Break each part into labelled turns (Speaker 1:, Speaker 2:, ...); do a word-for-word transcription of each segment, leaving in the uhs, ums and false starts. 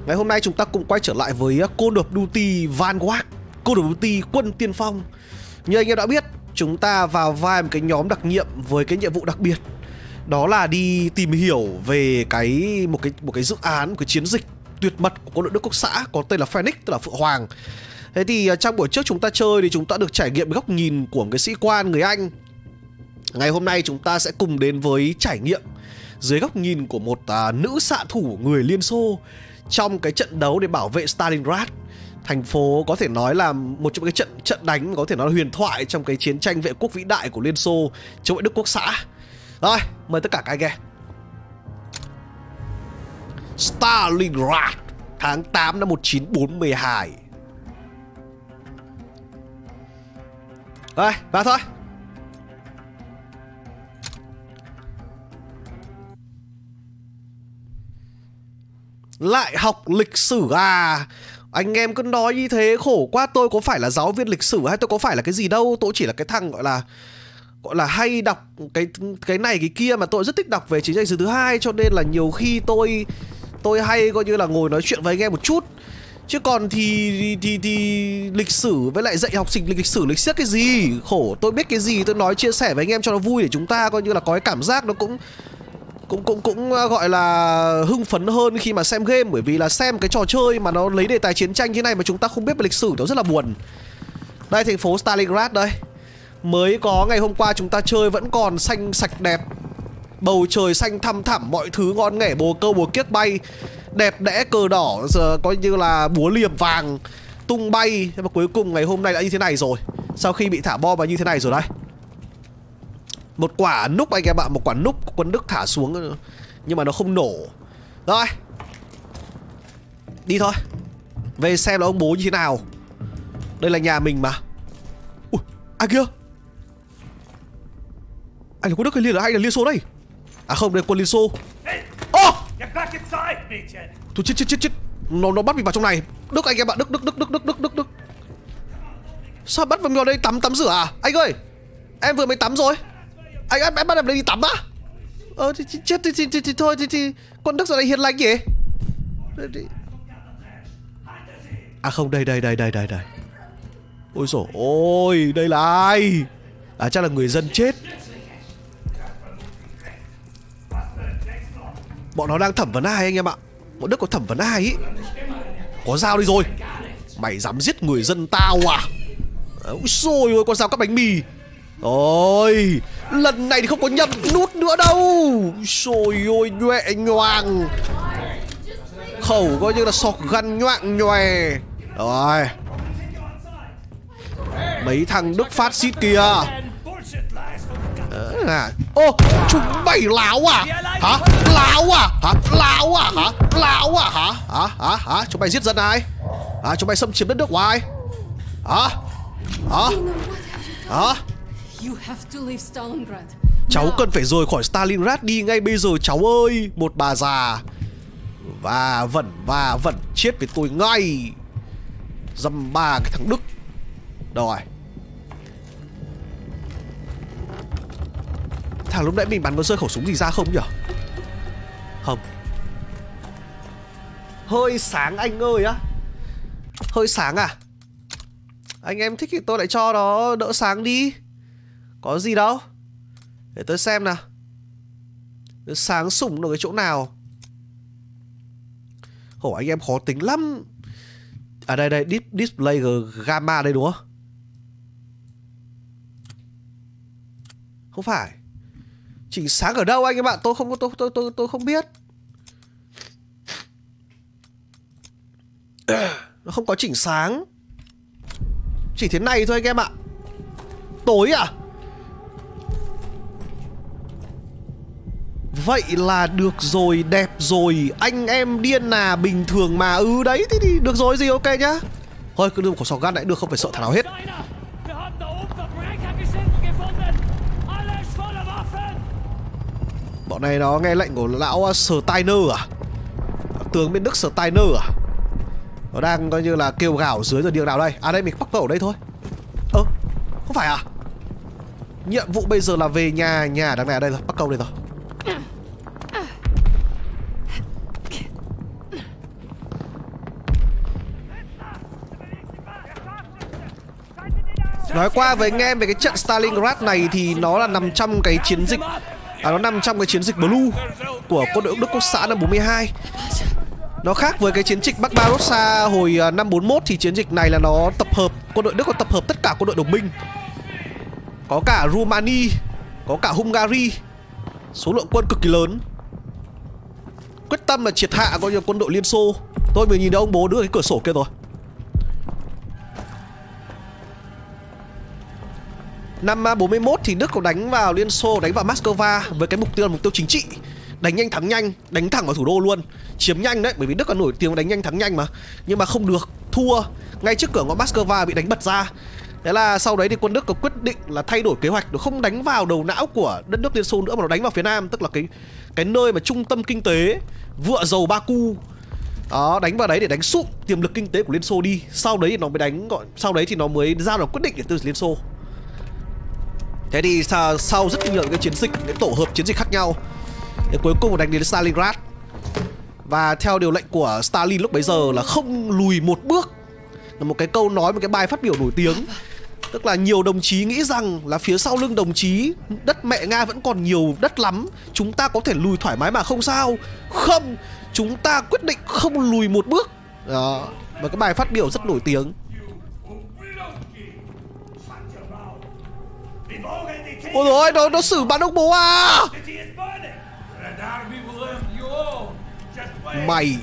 Speaker 1: Ngày hôm nay chúng ta cùng quay trở lại với Call of Duty Vanguard, Call of Duty Quân Tiên Phong. Như anh em đã biết, chúng ta vào vai một cái nhóm đặc nhiệm với cái nhiệm vụ đặc biệt. Đó là đi tìm hiểu về cái một cái một cái dự án, một cái chiến dịch tuyệt mật của quân đội Đức Quốc xã có tên là Phoenix, tức là Phượng Hoàng. Thế thì trong buổi trước chúng ta chơi thì chúng ta được trải nghiệm góc nhìn của một cái sĩ quan người Anh. Ngày hôm nay chúng ta sẽ cùng đến với trải nghiệm dưới góc nhìn của một uh, nữ xạ thủ người Liên Xô trong cái trận đấu để bảo vệ Stalingrad, thành phố có thể nói là một trong cái trận trận đánh có thể nói là huyền thoại trong cái chiến tranh vệ quốc vĩ đại của Liên Xô chống lại Đức Quốc xã. Rồi, mời tất cả các anh nghe. Stalingrad, tháng tám năm một nghìn chín trăm bốn mươi hai. Rồi, vào thôi. Lại học lịch sử à? Anh em cứ nói như thế khổ quá. Tôi có phải là giáo viên lịch sử hay tôi có phải là cái gì đâu. Tôi chỉ là cái thằng gọi là Gọi là hay đọc cái cái này cái kia. Mà tôi rất thích đọc về chiến tranh thứ hai. Cho nên là nhiều khi tôi Tôi hay coi như là ngồi nói chuyện với anh em một chút. Chứ còn thì, thì, thì, thì lịch sử với lại dạy học sinh lịch sử lịch siết cái gì. Khổ, tôi biết cái gì tôi nói chia sẻ với anh em cho nó vui. Để chúng ta coi như là có cái cảm giác nó cũng Cũng cũng cũng gọi là hưng phấn hơn khi mà xem game. Bởi vì là xem cái trò chơi mà nó lấy đề tài chiến tranh như này mà chúng ta không biết về lịch sử nó rất là buồn. Đây, thành phố Stalingrad đây. Mới có ngày hôm qua chúng ta chơi vẫn còn xanh sạch đẹp. Bầu trời xanh thăm thẳm, mọi thứ ngon nghẻ, bồ câu bồ kiếc bay, đẹp đẽ cờ đỏ, giờ coi như là búa liềm vàng tung bay. Nhưng mà cuối cùng ngày hôm nay đã như thế này rồi. Sau khi bị thả bom vào như thế này rồi đây. Một quả núc anh em ạ, một quả núc quân Đức thả xuống nhưng mà nó không nổ. Rồi, đi thôi. Về xem là ông bố như thế nào. Đây là nhà mình mà. Ui, ai kia? Anh là quân Đức hay Liên, hay là Liên Xô đây? À không, đây là quân Liên Xô. Ô! Thôi chết chết chết chết. Nó nó bắt mình vào trong này. Đức anh em ạ, Đức Đức Đức Đức Đức Đức Đức Đức. Sao bắt mình vào đây tắm tắm rửa à? Anh ơi, em vừa mới tắm rồi. Anh em bắt em đi tắm á? Ờ thì chết thì, thì, thì, thì thôi thì, thì con Đức giờ này hiền lành gì? À không, đây đây đây đây đây đây. Ôi dồi ôi, đây là ai? À chắc là người dân chết. Bọn nó đang thẩm vấn ai anh em ạ? Bọn Đức có thẩm vấn ai ý? Có dao đi rồi. Mày dám giết người dân tao à? Ôi xôi ôi, con dao cắt bánh mì. Ôi, lần này thì không có nhầm nút nữa đâu. Xôi ôi, nhoẹ nhoàng. Khẩu coi như là sọc găn nhoạng nhòe. Rồi. Mấy thằng Đức phát xít kìa. À. Ô, chúng mày láo à? Hả? Láo à? Hả? Láo à? Hả? Láo à? Hả? Hả? Hả? Hả? Chúng mày giết dân ai? Hả? Chúng mày xâm chiếm đất nước của ai? Hả? Hả? Hả? Cháu cần phải rời khỏi Stalingrad đi ngay bây giờ cháu ơi. Một bà già. Và vẩn và vẩn chết với tôi ngay. Dăm ba cái thằng Đức. Rồi. Thằng lúc nãy mình bắn có rơi khẩu súng gì ra không nhỉ? Không. Hơi sáng anh ơi á. Hơi sáng à? Anh em thích thì tôi lại cho nó đỡ sáng đi. Có gì đâu. Để tôi xem nào. Sáng sủng được cái chỗ nào. Hổ anh em khó tính lắm. À đây đây, display gamma đây đúng không? Không phải. Chỉnh sáng ở đâu anh em ạ? Tôi không tôi tôi tôi tôi không biết. Nó không có chỉnh sáng. Chỉ thế này thôi anh em ạ. Tối à? Vậy là được rồi, đẹp rồi. Anh em điên là bình thường mà. Ừ đấy, thì, thì được rồi gì, ok nhá. Thôi cứ đưa một khẩu súng gan lại được, không phải sợ thằng nào hết. Bọn này nó nghe lệnh của lão Steiner à? Tướng bên Đức Steiner à? Nó đang coi như là kêu gào dưới rồi đường nào đây? À đây, mình bắt cầu ở đây thôi. Ơ, ờ, không phải à? Nhiệm vụ bây giờ là về nhà, nhà đằng này ở đây rồi, bắt cầu đây rồi. Nói qua với anh em về cái trận Stalingrad này thì nó là nằm trong cái chiến dịch à, nó nằm trong cái chiến dịch Blue của quân đội Đức Quốc xã năm bốn mươi hai. Nó khác với cái chiến dịch Barbarossa hồi năm bốn mốt thì chiến dịch này là nó tập hợp, quân đội Đức có tập hợp tất cả quân đội đồng minh. Có cả Rumani, có cả Hungary, số lượng quân cực kỳ lớn. Quyết tâm là triệt hạ coi như quân đội Liên Xô. Tôi mới nhìn thấy ông bố đưa cái cửa sổ kia rồi. Năm bốn mươi mốt thì Đức có đánh vào Liên Xô, đánh vào Moscow với cái mục tiêu là mục tiêu chính trị. Đánh nhanh thắng nhanh, đánh thẳng vào thủ đô luôn. Chiếm nhanh đấy, bởi vì Đức là nổi tiếng đánh nhanh thắng nhanh mà. Nhưng mà không được, thua. Ngay trước cửa ngõ Moscow bị đánh bật ra. Thế là sau đấy thì quân Đức có quyết định là thay đổi kế hoạch. Nó không đánh vào đầu não của đất nước Liên Xô nữa, mà nó đánh vào phía Nam. Tức là cái cái nơi mà trung tâm kinh tế, vựa dầu Baku. Đó, đánh vào đấy để đánh sụp tiềm lực kinh tế của Liên Xô đi. Sau đấy thì nó mới đánh gọi Sau đấy thì nó mới ra được quyết định để từ Liên Xô. Thế thì sau, sau rất nhiều cái chiến dịch, cái tổ hợp chiến dịch khác nhau, thì cuối cùng đánh đến Stalingrad. Và theo điều lệnh của Stalin lúc bấy giờ là không lùi một bước. Là một cái câu nói, một cái bài phát biểu nổi tiếng. Tức là nhiều đồng chí nghĩ rằng là phía sau lưng đồng chí, đất mẹ Nga vẫn còn nhiều đất lắm, chúng ta có thể lùi thoải mái mà không sao. Không, chúng ta quyết định không lùi một bước. Đó, và cái bài phát biểu rất nổi tiếng. Ôi dồi ôi, nó, nó xử bắn ông bố à. Mày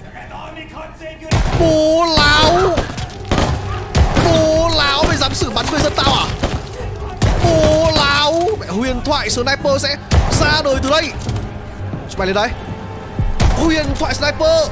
Speaker 1: bố láo, bố láo mày dám xử bắn người dân tao à? Bố láo. Mẹ huyền thoại sniper sẽ ra đời từ đây. Chúng mày lên đây. Huyền thoại sniper.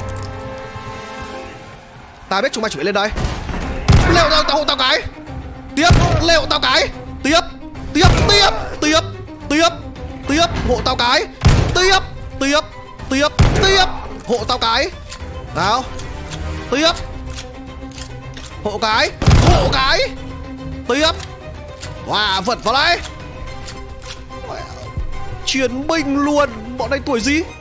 Speaker 1: Tao biết chúng mày chuẩn bị lên đây. Leo tao tao tao cái. Tiếp, leo tao cái. Tiếp, tiếp, tiếp, tiếp, tiếp, tiếp, hộ tao cái. Tiếp, tiếp, tiếp, tiếp, hộ tao cái. Nào. Tiếp. Hộ cái. Hộ cái. Tiếp. Wow, vật vào đây. Chiến binh luôn. Bọn này tuổi gì?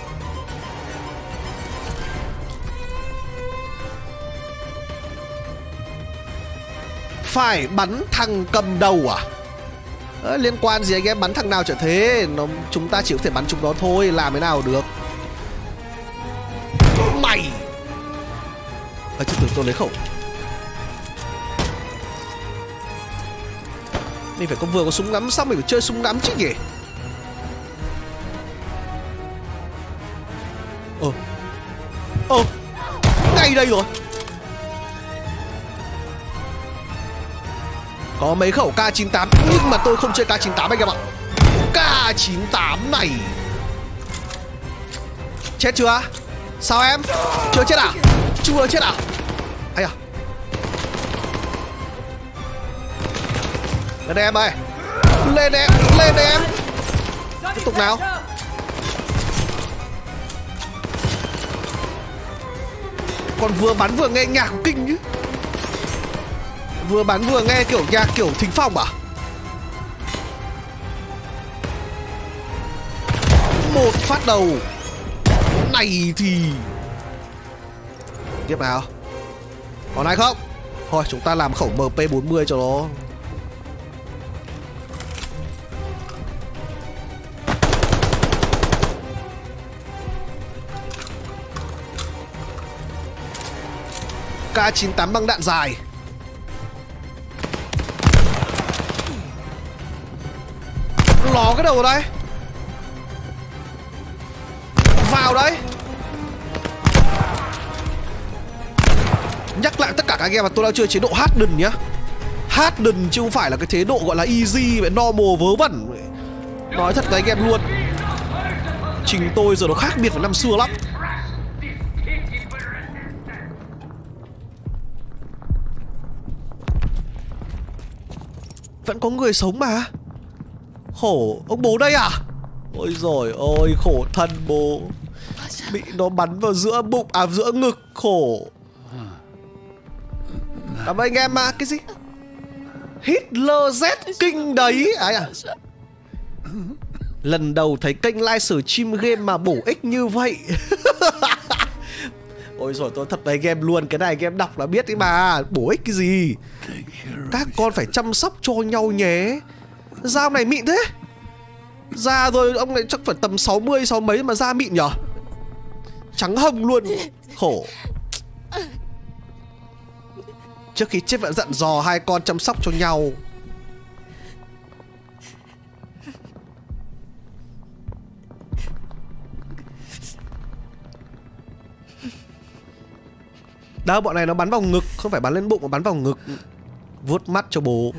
Speaker 1: Phải bắn thằng cầm đầu à? Đấy, liên quan gì anh em, bắn thằng nào chả thế. Nó, chúng ta chỉ có thể bắn chúng nó thôi. Làm thế nào được. Mày à, chứ tưởng tôi lấy khẩu. Mình phải có vừa có súng ngắm xong mình phải chơi súng ngắm chứ nhỉ. Ờ Ờ ngay đây rồi. Có mấy khẩu K chín tám nhưng mà tôi không chơi K chín tám anh em ạ. K chín tám này chết chưa? Sao em? Chưa chết à? Chưa chết à? Ây à. Lên đây em ơi. Lên em, lên đây em. Tiếp tục nào. Còn vừa bắn vừa nghe nhạc kinh chứ. Vừa bắn vừa nghe kiểu nhạc kiểu Thính Phong à? Một phát đầu này thì tiếp nào. Còn ai không? Thôi chúng ta làm khẩu M P bốn mươi cho nó. K chín tám băng đạn dài. Ló cái đầu vào đây. Vào đấy. Nhắc lại tất cả các anh em là tôi đang chơi chế độ Harden nhá. Harden chứ không phải là cái chế độ gọi là easy và normal vớ vẩn. Nói thật với anh em luôn, trình tôi giờ nó khác biệt với năm xưa lắm. Vẫn có người sống mà. Khổ, ông bố đây à? Ôi giời ơi, khổ thân bố. Bị nó bắn vào giữa bụng, à giữa ngực, khổ. Cảm ơn anh em mà, cái gì? Hitler Z kinh đấy. Ai à? Lần đầu thấy kênh live stream game mà bổ ích như vậy. Ôi rồi tôi thật với anh em luôn. Cái này anh em đọc là biết đấy mà. Bổ ích cái gì. Các con phải chăm sóc cho nhau nhé. Da này mịn thế. Da rồi ông này chắc phải tầm sáu mươi sáu mấy mà da mịn nhở. Trắng hồng luôn. Khổ. Trước khi chết vẫn dặn dò hai con chăm sóc cho nhau. Đâu, bọn này nó bắn vào ngực, không phải bắn lên bụng mà bắn vào ngực. Vuốt mắt cho bố.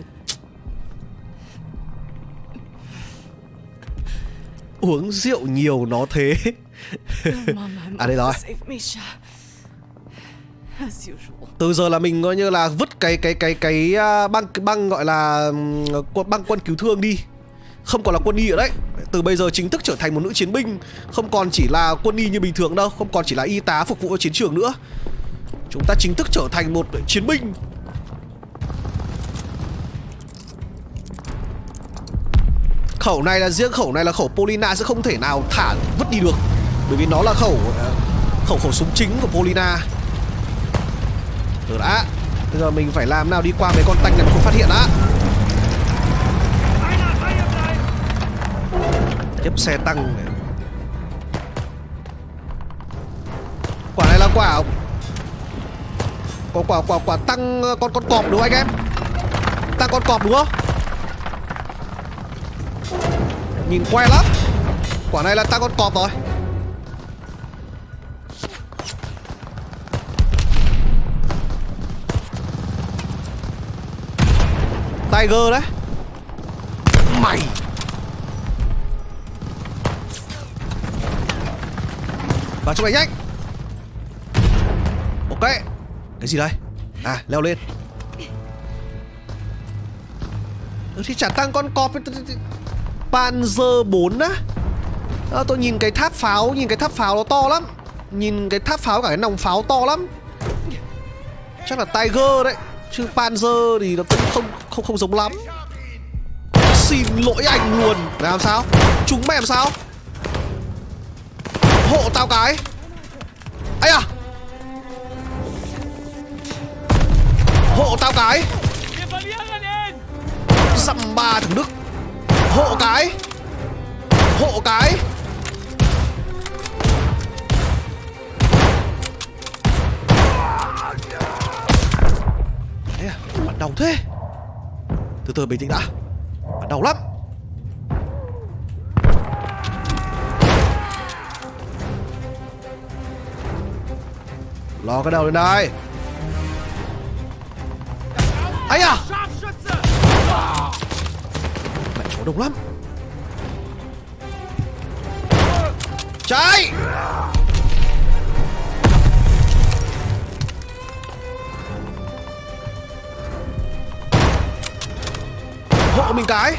Speaker 1: Uống rượu nhiều nó thế. À đây rồi. Từ giờ là mình coi như là vứt cái cái cái cái băng cái băng gọi là băng quân cứu thương đi. Không còn là quân y ở đấy. Từ bây giờ chính thức trở thành một nữ chiến binh. Không còn chỉ là quân y như bình thường đâu. Không còn chỉ là y tá phục vụ cho chiến trường nữa. Chúng ta chính thức trở thành một chiến binh. Khẩu này là riêng khẩu này là khẩu Polina sẽ không thể nào thả vứt đi được. Bởi vì nó là khẩu Khẩu khẩu súng chính của Polina. Được đã. Bây giờ mình phải làm nào đi qua mấy con tanh này không phát hiện đã. Tiếp xe tăng. Quả này là quả Quả quả quả quả tăng con con cọp đúng không anh em? Tăng con cọp đúng không? Nhìn quen lắm. Quả này là tăng con cọp rồi. Tiger đấy. Mày. Vào trong này nhanh. Ok. Cái gì đây? À, leo lên. Ừ, thì chả tăng con cọp. Panzer bốn á. À, tôi nhìn cái tháp pháo, nhìn cái tháp pháo nó to lắm. Nhìn cái tháp pháo cả cái nòng pháo to lắm. Chắc là Tiger đấy. Chứ Panzer thì nó cũng không không không giống lắm. Xin lỗi anh luôn. Làm sao? Chúng mày làm sao? Hộ tao cái. Ây à. Hộ tao cái. Dăm ba thằng Đức. Hộ cái. Hộ cái. Thế à, bắn đau thế. Từ từ bình tĩnh đã. Bắn đau lắm. Lo cái đầu lên đây. Ấy à. Mẹ chỗ đông lắm. Chạy. Hộ mình cái.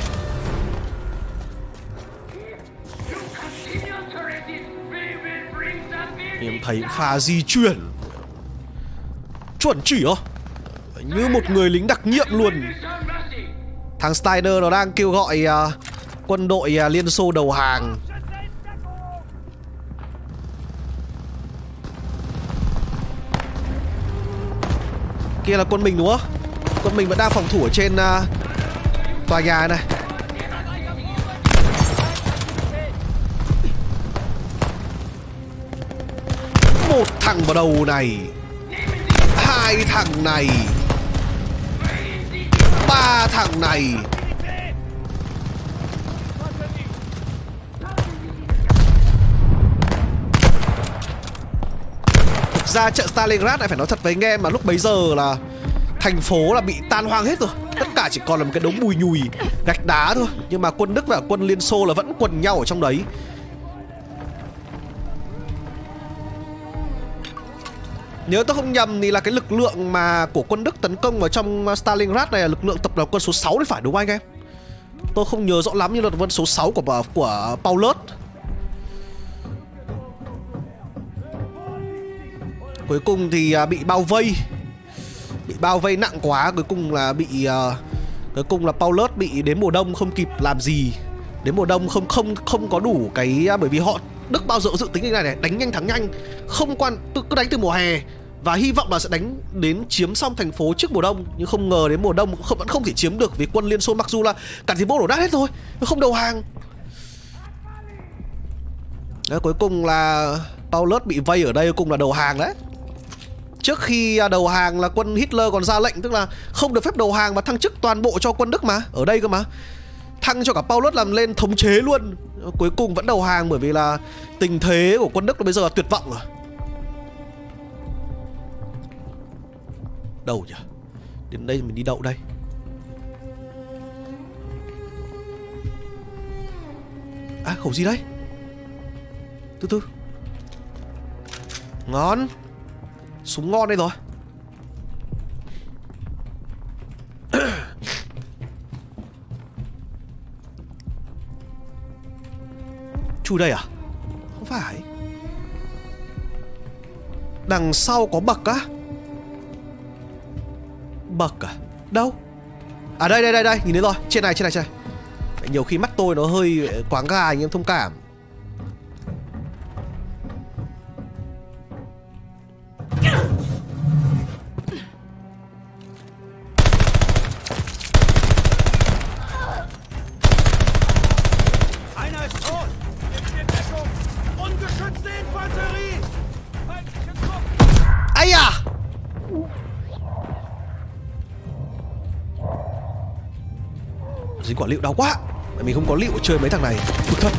Speaker 1: Em thấy pha di chuyển chuẩn chỉ hả? Như một người lính đặc nhiệm luôn. Thằng Steiner nó đang kêu gọi uh, quân đội uh, Liên Xô đầu hàng. Kia là quân mình đúng không? Quân mình vẫn đang phòng thủ ở trên uh, tòa nhà này. Một thằng vào đầu này. Hai thằng này. Ba thằng này. Thực ra trận Stalingrad này phải nói thật với anh em mà lúc bấy giờ là thành phố là bị tan hoang hết rồi. Tất cả chỉ còn là một cái đống bùi nhùi gạch đá thôi. Nhưng mà quân Đức và quân Liên Xô là vẫn quần nhau ở trong đấy. Nhớ tôi không nhầm thì là cái lực lượng mà của quân Đức tấn công vào trong Stalingrad này là lực lượng tập đoàn quân số sáu thì phải đúng không anh em? Tôi không nhớ rõ lắm như là quân số sáu của của Paulus. Cuối cùng thì bị bao vây. Bị bao vây nặng quá, cuối cùng là bị uh, cuối cùng là Paulus bị đến mùa đông không kịp làm gì. Đến mùa đông không không không có đủ cái, bởi vì họ Đức bao giờ dự tính như này này, đánh nhanh thắng nhanh, không quan cứ đánh từ mùa hè và hy vọng là sẽ đánh đến chiếm xong thành phố trước mùa đông, nhưng không ngờ đến mùa đông không, vẫn không thể chiếm được vì quân Liên Xô mặc dù là cả thành phố đổ nát hết rồi, không đầu hàng. Đấy, cuối cùng là Paulus bị vây ở đây, cuối cùng là đầu hàng đấy. Trước khi đầu hàng là quân Hitler còn ra lệnh, tức là không được phép đầu hàng và thăng chức toàn bộ cho quân Đức mà, ở đây cơ mà. Thăng cho cả Paulus làm lên thống chế luôn. Cuối cùng vẫn đầu hàng bởi vì là tình thế của quân Đức bây giờ là tuyệt vọng rồi. Đâu nhỉ? Đến đây mình đi đậu đây. À, khẩu gì đấy? Từ từ. Ngon. Súng ngon đây rồi. Chui đây à? Không phải. Đằng sau có bậc á? Bậc à? Đâu? À đây đây đây đây, nhìn thấy rồi. Trên này trên này trên này. Nhiều khi mắt tôi nó hơi quáng gà, anh em thông cảm. Ây à! Dính quả lựu đau quá. Mình không có lựu chơi mấy thằng này. Cực thật.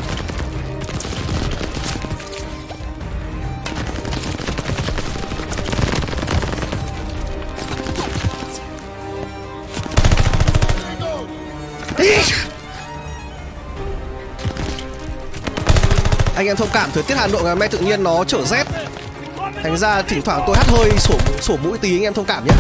Speaker 1: Anh em thông cảm, thời tiết Hà Nội ngày hôm nay tự nhiên nó trở rét, thành ra thỉnh thoảng tôi hắt hơi sổ, sổ mũi tí, anh em thông cảm nhé.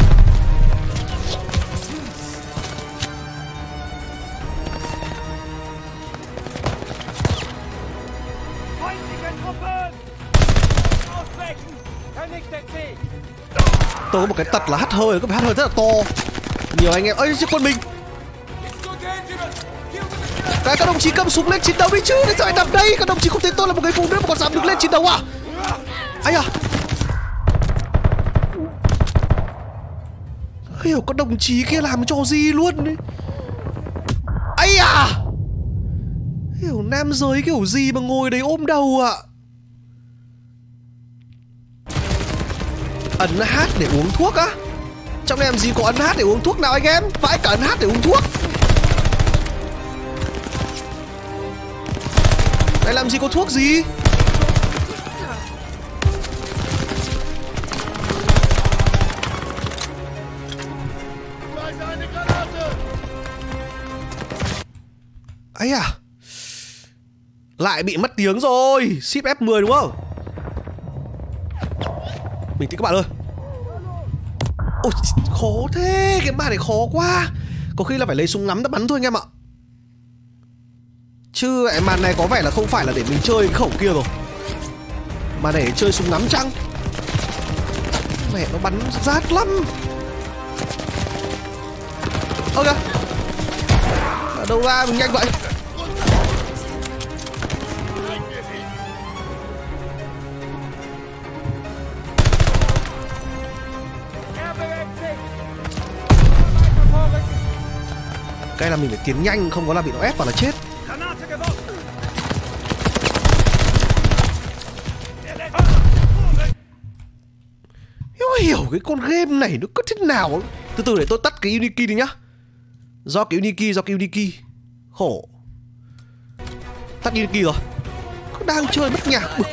Speaker 1: Tôi có một cái tật là hắt hơi, có phải hắt hơi rất là to. Nhiều anh em, ơi chứ quân mình. Các, các đồng chí cầm súng lên chiến đấu đi chứ, để sao lại nằm đây? Các đồng chí không thấy tôi là một người phụ nữ mà còn dám đứng lên chiến đấu à? Ây à! Hiểu các đồng chí kia làm cho gì luôn đấy. Ây à! Hiểu nam giới kiểu gì mà ngồi đấy ôm đầu ạ? À? Ấn H để uống thuốc á? Trong này làm gì có ấn H để uống thuốc nào anh em? Vãi cả ấn H để uống thuốc. Này làm gì có thuốc gì? Ấy à? Lại bị mất tiếng rồi. Ship F mười đúng không? Bình tĩnh các bạn ơi. Ôi khó thế. Cái màn này khó quá. Có khi là phải lấy súng ngắm đã bắn thôi anh em ạ. Chứ màn này có vẻ là không phải là để mình chơi cái khẩu kia rồi. Mà để chơi súng ngắm chăng? Mẹ nó bắn rát lắm. Ơ kìa. Ở đâu ra mình nhanh vậy? Cái là mình phải tiến nhanh, không có là bị nó ép vào là chết. Không hiểu cái con game này nó có thế nào. Từ từ để tôi tắt cái Uniki đi nhá. Do cái Uniki, do cái Uniki khổ. Tắt Uniki rồi. Cứ đang chơi mất nhạc bực.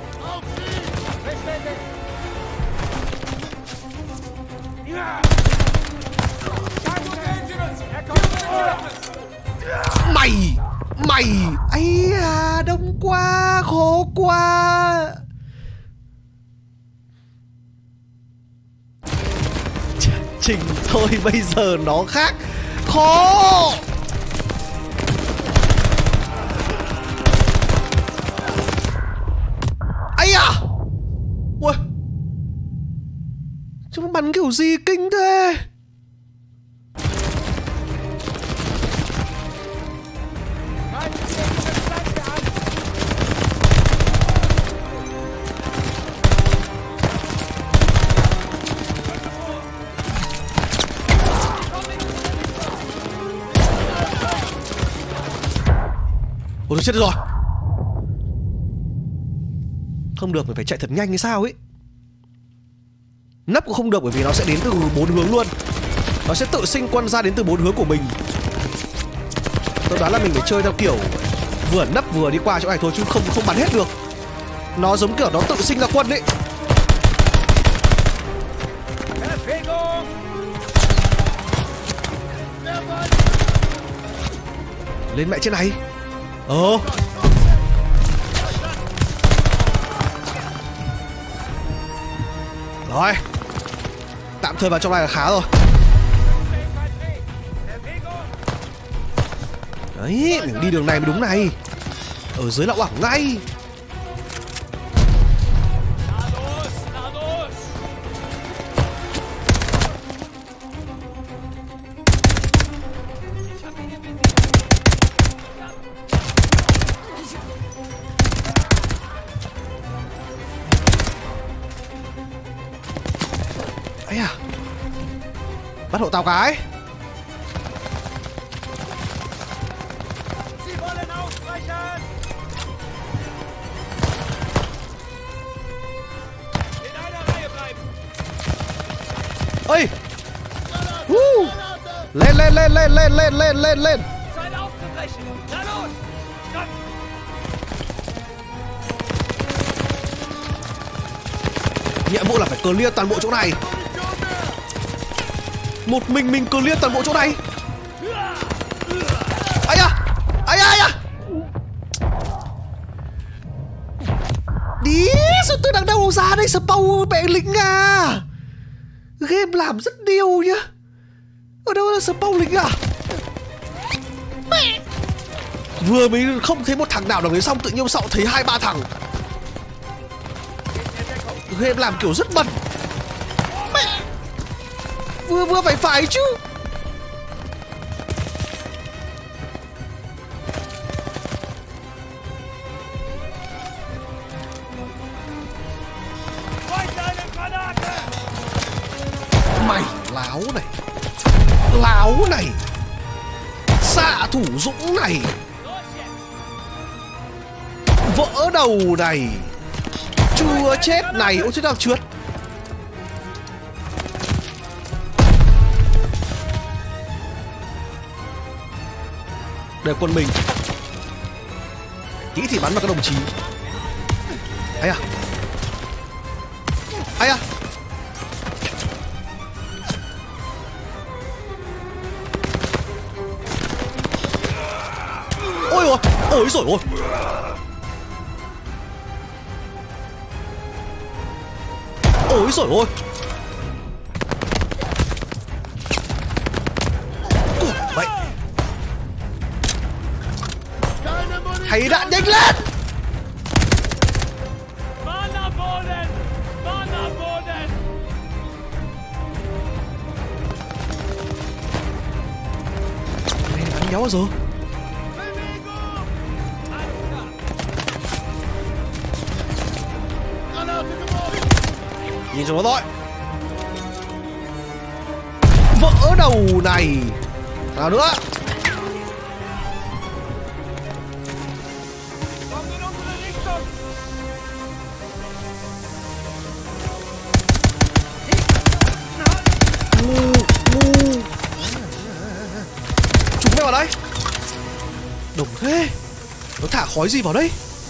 Speaker 1: Mày Mày ấy à, đông quá, khó quá. Trình thôi bây giờ nó khác. Khó. Ấy à. Ui, chúng bắn kiểu gì kinh thế. Ôi chết rồi. Không được, mình phải chạy thật nhanh hay sao ấy. Nấp cũng không được bởi vì nó sẽ đến từ bốn hướng luôn. Nó sẽ tự sinh quân ra đến từ bốn hướng của mình. Tôi đoán là mình phải chơi theo kiểu vừa nấp vừa đi qua chỗ này thôi chứ không không bắn hết được. Nó giống kiểu nó tự sinh ra quân ấy. Lên mẹ trên này. Ờ rồi, tạm thời vào trong này là khá rồi. Đấy, mình đi đường này mới đúng này. Ở dưới là oảng ngay. Ấy à, bắt hộ tao cái. Ơi, uh. lên lên lên lên lên lên lên lên lên. Nhiệm vụ là phải clear toàn bộ chỗ này. Một mình mình clear toàn bộ chỗ này. Ai à, ai à, ai à. Đi, sao tôi đang đâu ra đây spawn mẹ lính à. Game làm rất điều nhá. Ở đâu là spawn lính à. Mẹ. Vừa mới không thấy một thằng nào đồng đấy xong tự nhiên sau thấy hai ba thằng. Game làm kiểu rất bẩn. Mẹ. Vừa vừa phải phải chứ. Mày láo này, láo này, xạ thủ dũng này, vỡ đầu này, chưa chết này. Ôi thế nào trượt. Để quân mình kỹ thì bắn vào các đồng chí. Ấy à, ấy à. Ôi ôi, ôi rồi ôi. Ôi rồi ôi. Vậy hãy đạn nhanh lên. Này bắn nhau rồi. Nhìn cho nó thôi. Vỡ đầu này. Nào nữa. Ngu, ngu. Chúng mày vào đây. Đồng thế. Nó thả khói gì vào đây?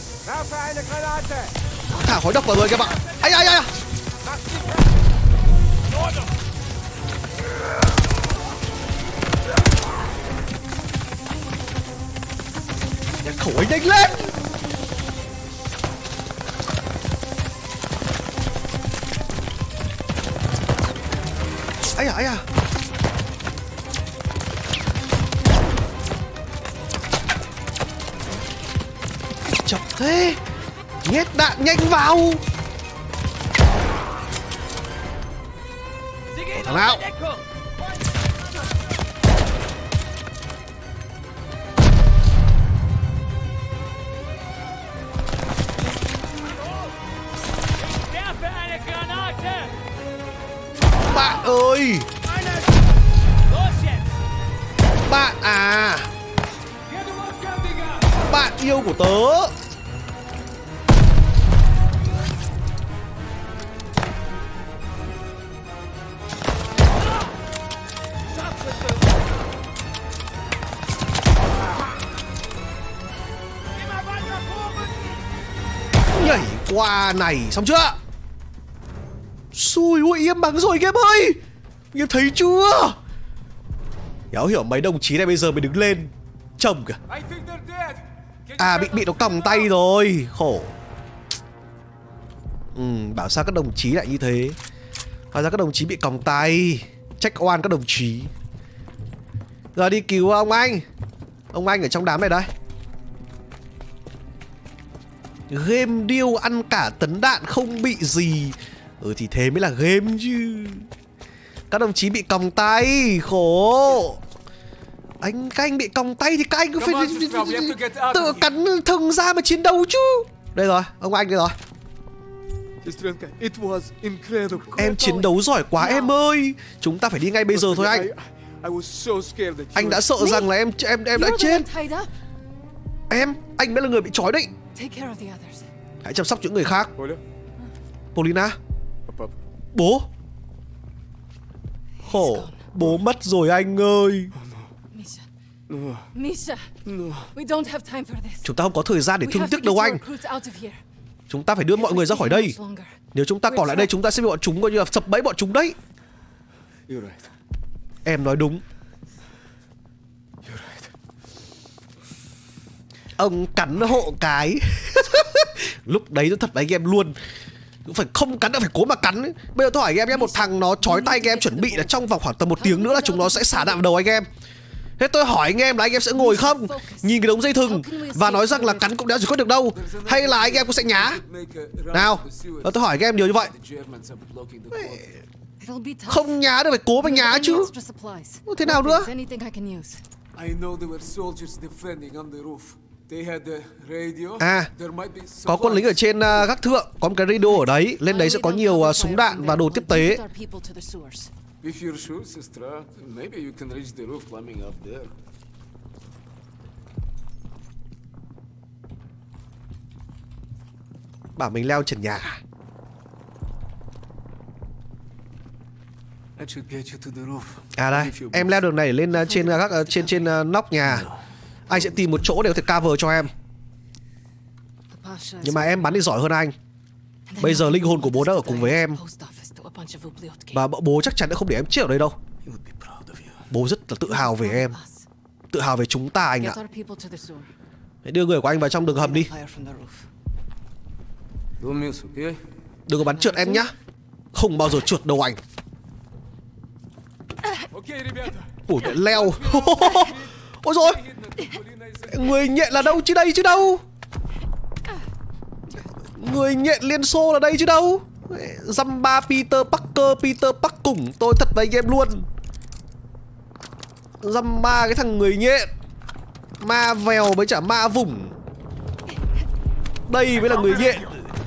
Speaker 1: Thả khói độc vào người các bạn. Ai ai ai. Nhặt khẩu ấy nhanh lên. Ấy à, ấy à. Chậm thế. Nhét đạn nhanh vào. Thằng nào. Bạn ơi. Bạn à. bạn yêu của tớ. Nhảy qua này xong chưa? Xui ui im bắn rồi game ơi. Game thấy chưa? Đéo hiểu mấy đồng chí này bây giờ mới đứng lên trông kìa. À bị bị nó còng tay rồi. Khổ. Ừ, bảo sao các đồng chí lại như thế. Hóa ra các đồng chí bị còng tay. Trách oan các đồng chí. Giờ đi cứu ông anh. Ông anh ở trong đám này đây. Game điêu ăn cả tấn đạn không bị gì. Ừ thì thế mới là game chứ. Các đồng chí bị còng tay. Khổ. Anh các anh bị còng tay thì các anh cứ phải tự cắn thừng ra mà chiến đấu chứ. Đây rồi, ông anh đây rồi. Em chiến đấu giỏi quá em ơi. Chúng ta phải đi ngay bây giờ thôi anh. Anh đã sợ rằng là em em em đã chết. Em, anh mới là người bị trói đấy. Hãy chăm sóc những người khác. Polina. Bố. Khổ. Bố mất rồi anh ơi. Chúng ta không có thời gian để thương tiếc đâu anh. Chúng ta phải đưa mọi người ra khỏi đây. Nếu chúng ta còn lại đây chúng ta sẽ bị bọn chúng coi như là sập bẫy bọn chúng đấy. Em nói đúng. Ông cắn hộ cái. Lúc đấy nó thật với anh em luôn. Phải không cắn đã phải cố mà cắn ấy. Bây giờ tôi hỏi anh em nhé, một thằng nó trói tay anh em chuẩn bị là trong vòng khoảng tầm một tiếng nữa là chúng nó sẽ xả đạn vào đầu anh em. Thế tôi hỏi anh em là anh em sẽ ngồi không, nhìn cái đống dây thừng và nói rằng là cắn cũng đã chỉ có được đâu, hay là anh em cũng sẽ nhá? Nào, tôi hỏi anh em điều như vậy. Không nhá được phải cố mà nhá chứ. Thế nào nữa? À, có quân lính ở trên uh, gác thượng, có một cái radio ở đấy, lên đấy sẽ có nhiều uh, súng đạn và đồ tiếp tế. Bảo mình leo trần nhà. À đây, em leo đường này lên uh, trên uh, các uh, trên trên uh, nóc nhà. Anh sẽ tìm một chỗ để có thể cover cho em. Nhưng mà em bắn thì giỏi hơn anh. Bây giờ linh hồn của bố đã ở cùng với em. Và bố chắc chắn đã không để em chết ở đây đâu. Bố rất là tự hào về em. Tự hào về chúng ta anh ạ. Hãy đưa người của anh vào trong đường hầm đi. Đừng có bắn trượt em nhá. Không bao giờ trượt đâu anh. Ủa leo. Ôi dồi, người nhện là đâu chứ đây chứ đâu. Người nhện Liên Xô là đây chứ đâu. Dăm ba Peter Parker, Peter Park cùng. Tôi thật với anh em luôn. Dăm ba cái thằng người nhện. Ma vèo với chả ma vùng. Đây mới là người nhện.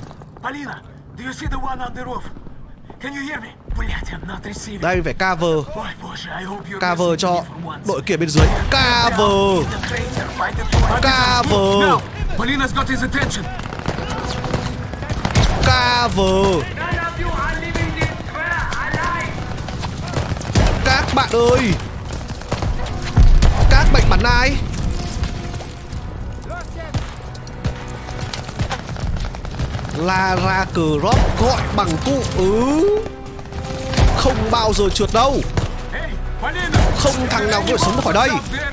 Speaker 1: Đây phải cover. Cover cho đội kia bên dưới. Cover. Cover. Cover. Các bạn ơi. Các bệnh bắn ai? Lara Croft gọi bằng cụ. Ừ. Không bao giờ trượt đâu. Không thằng nào có thể sống được khỏi đây.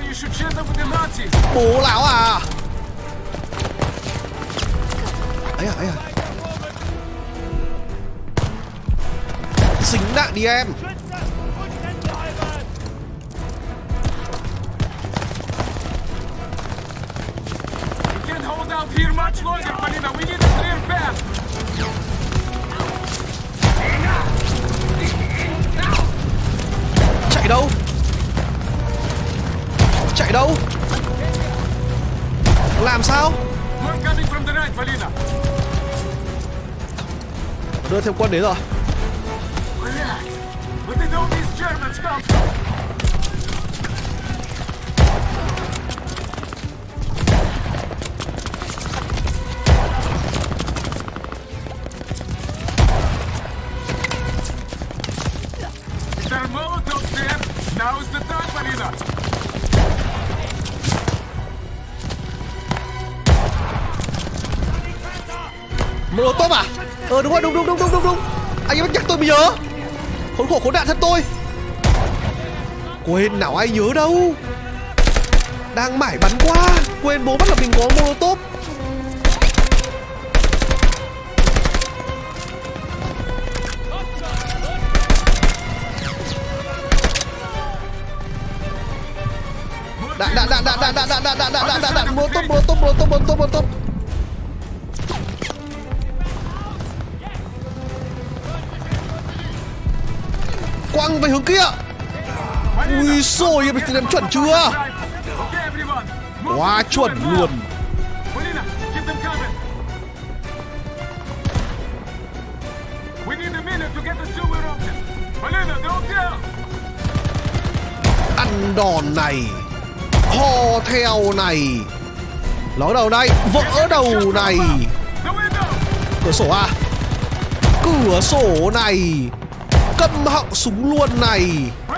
Speaker 1: Bố lão à. Ấy à, ấy à. Dính đạn đi em. Chạy đâu? Chạy đâu? Làm sao? Đưa thêm quân đến rồi. Molotov à? Ờ đúng rồi, đúng đúng đúng đúng đúng đúng. Anh ấy nhắc tôi mới nhớ. Khốn khổ khốn nạn thân tôi. Quên nào ai nhớ đâu. Đang mải bắn qua. Quên bố bắt là mình có Molotov. Đạn đạn đạn đạn đạn đạn đạn đạn đạn đạn đạn đạn Molotov Molotov Molotov Molotov Molotov. Quăng về hướng kia. Ui xôi, mình làm chuẩn chưa? Quá chuẩn luôn. Ăn đòn này. Ho theo này. Ló đầu đây. Vỡ đầu này. Cửa sổ à? Cửa sổ này. Câm họng súng luôn này.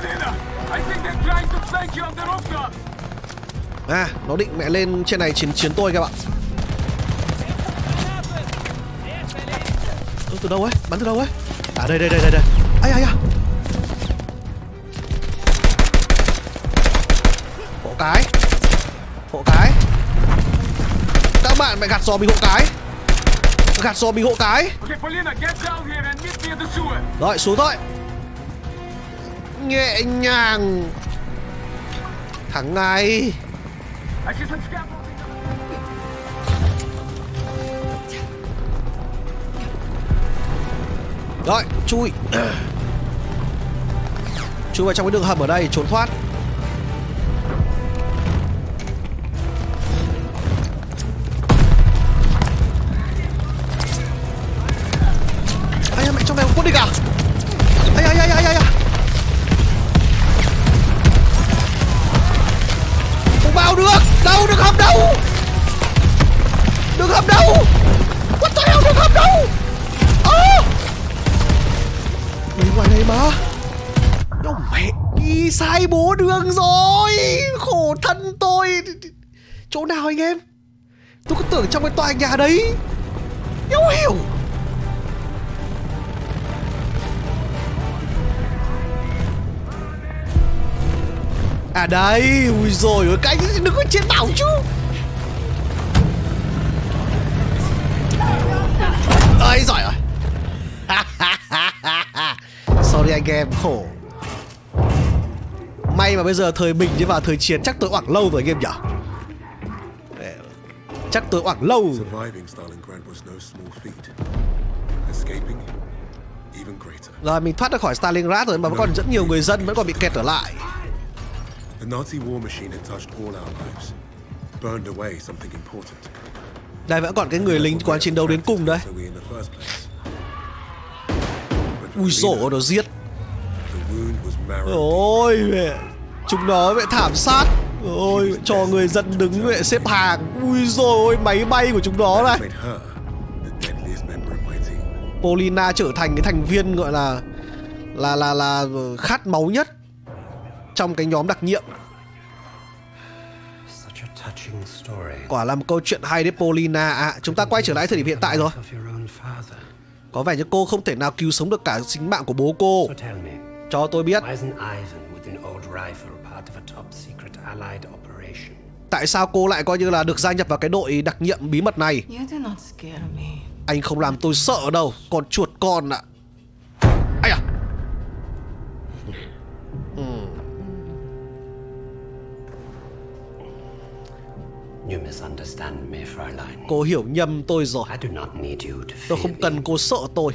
Speaker 1: À, nó định mẹ lên trên này chiến chiến tôi các bạn. Ơ, từ đâu ấy? Bắn từ đâu ấy? À đây đây đây đây đây. Ai ai à. Hộ cái. Hộ cái. Các bạn mẹ gạt giò mình hộ cái. Gạt giò mình hộ cái. Rồi xuống thôi. Nhẹ nhàng. Thằng này. Rồi chui. Chui vào trong cái đường hầm ở đây trốn thoát. Ai à, mẹ trong này có quân địch à? Ai ai ai ai ai. Không vào được. Đâu được hầm đâu. Được hầm đâu. What the hell, được hầm đâu. Ơ. Đi ngoài này mà. Ô mẹ, đi sai bố đường rồi. Khổ thân tôi. Chỗ nào anh em? Tôi cứ tưởng trong cái tòa nhà đấy. Không hiểu. À đây, ui rồi ôi, cái anh đừng có chiến bảo chứ. Ơi giỏi rồi. Sorry anh em, khổ. May mà bây giờ thời bình chứ vào thời chiến chắc tôi oảng lâu rồi anh em nhỉ. Chắc tôi oảng lâu rồi. Rồi mình thoát ra khỏi Stalingrad rồi mà vẫn còn rất nhiều người dân vẫn còn bị kẹt ở lại.
Speaker 2: The Nazi war machine had touched all our lives, burned away something important.
Speaker 1: Đây vẫn còn cái người lính quá chiến đấu đến cùng đấy. Ui dồi nó giết. Ôi mẹ. Chúng nó mẹ thảm sát. Ôi cho người dân đứng mẹ xếp hàng. Ui dồi ôi máy bay của chúng nó này. Polina trở thành cái thành viên gọi là Là là là khát máu nhất trong cái nhóm đặc nhiệm. Quả là một câu chuyện hay đấy Polina. À chúng ta quay trở lại thời điểm hiện tại rồi. Có vẻ như cô không thể nào cứu sống được cả sinh mạng của bố cô. Cho tôi biết tại sao cô lại coi như là được gia nhập vào cái đội đặc nhiệm bí mật này. Anh không làm tôi sợ đâu. Con chuột con ạ. Ai à. Hmm. Cô hiểu nhầm tôi rồi. Tôi không cần cô sợ tôi.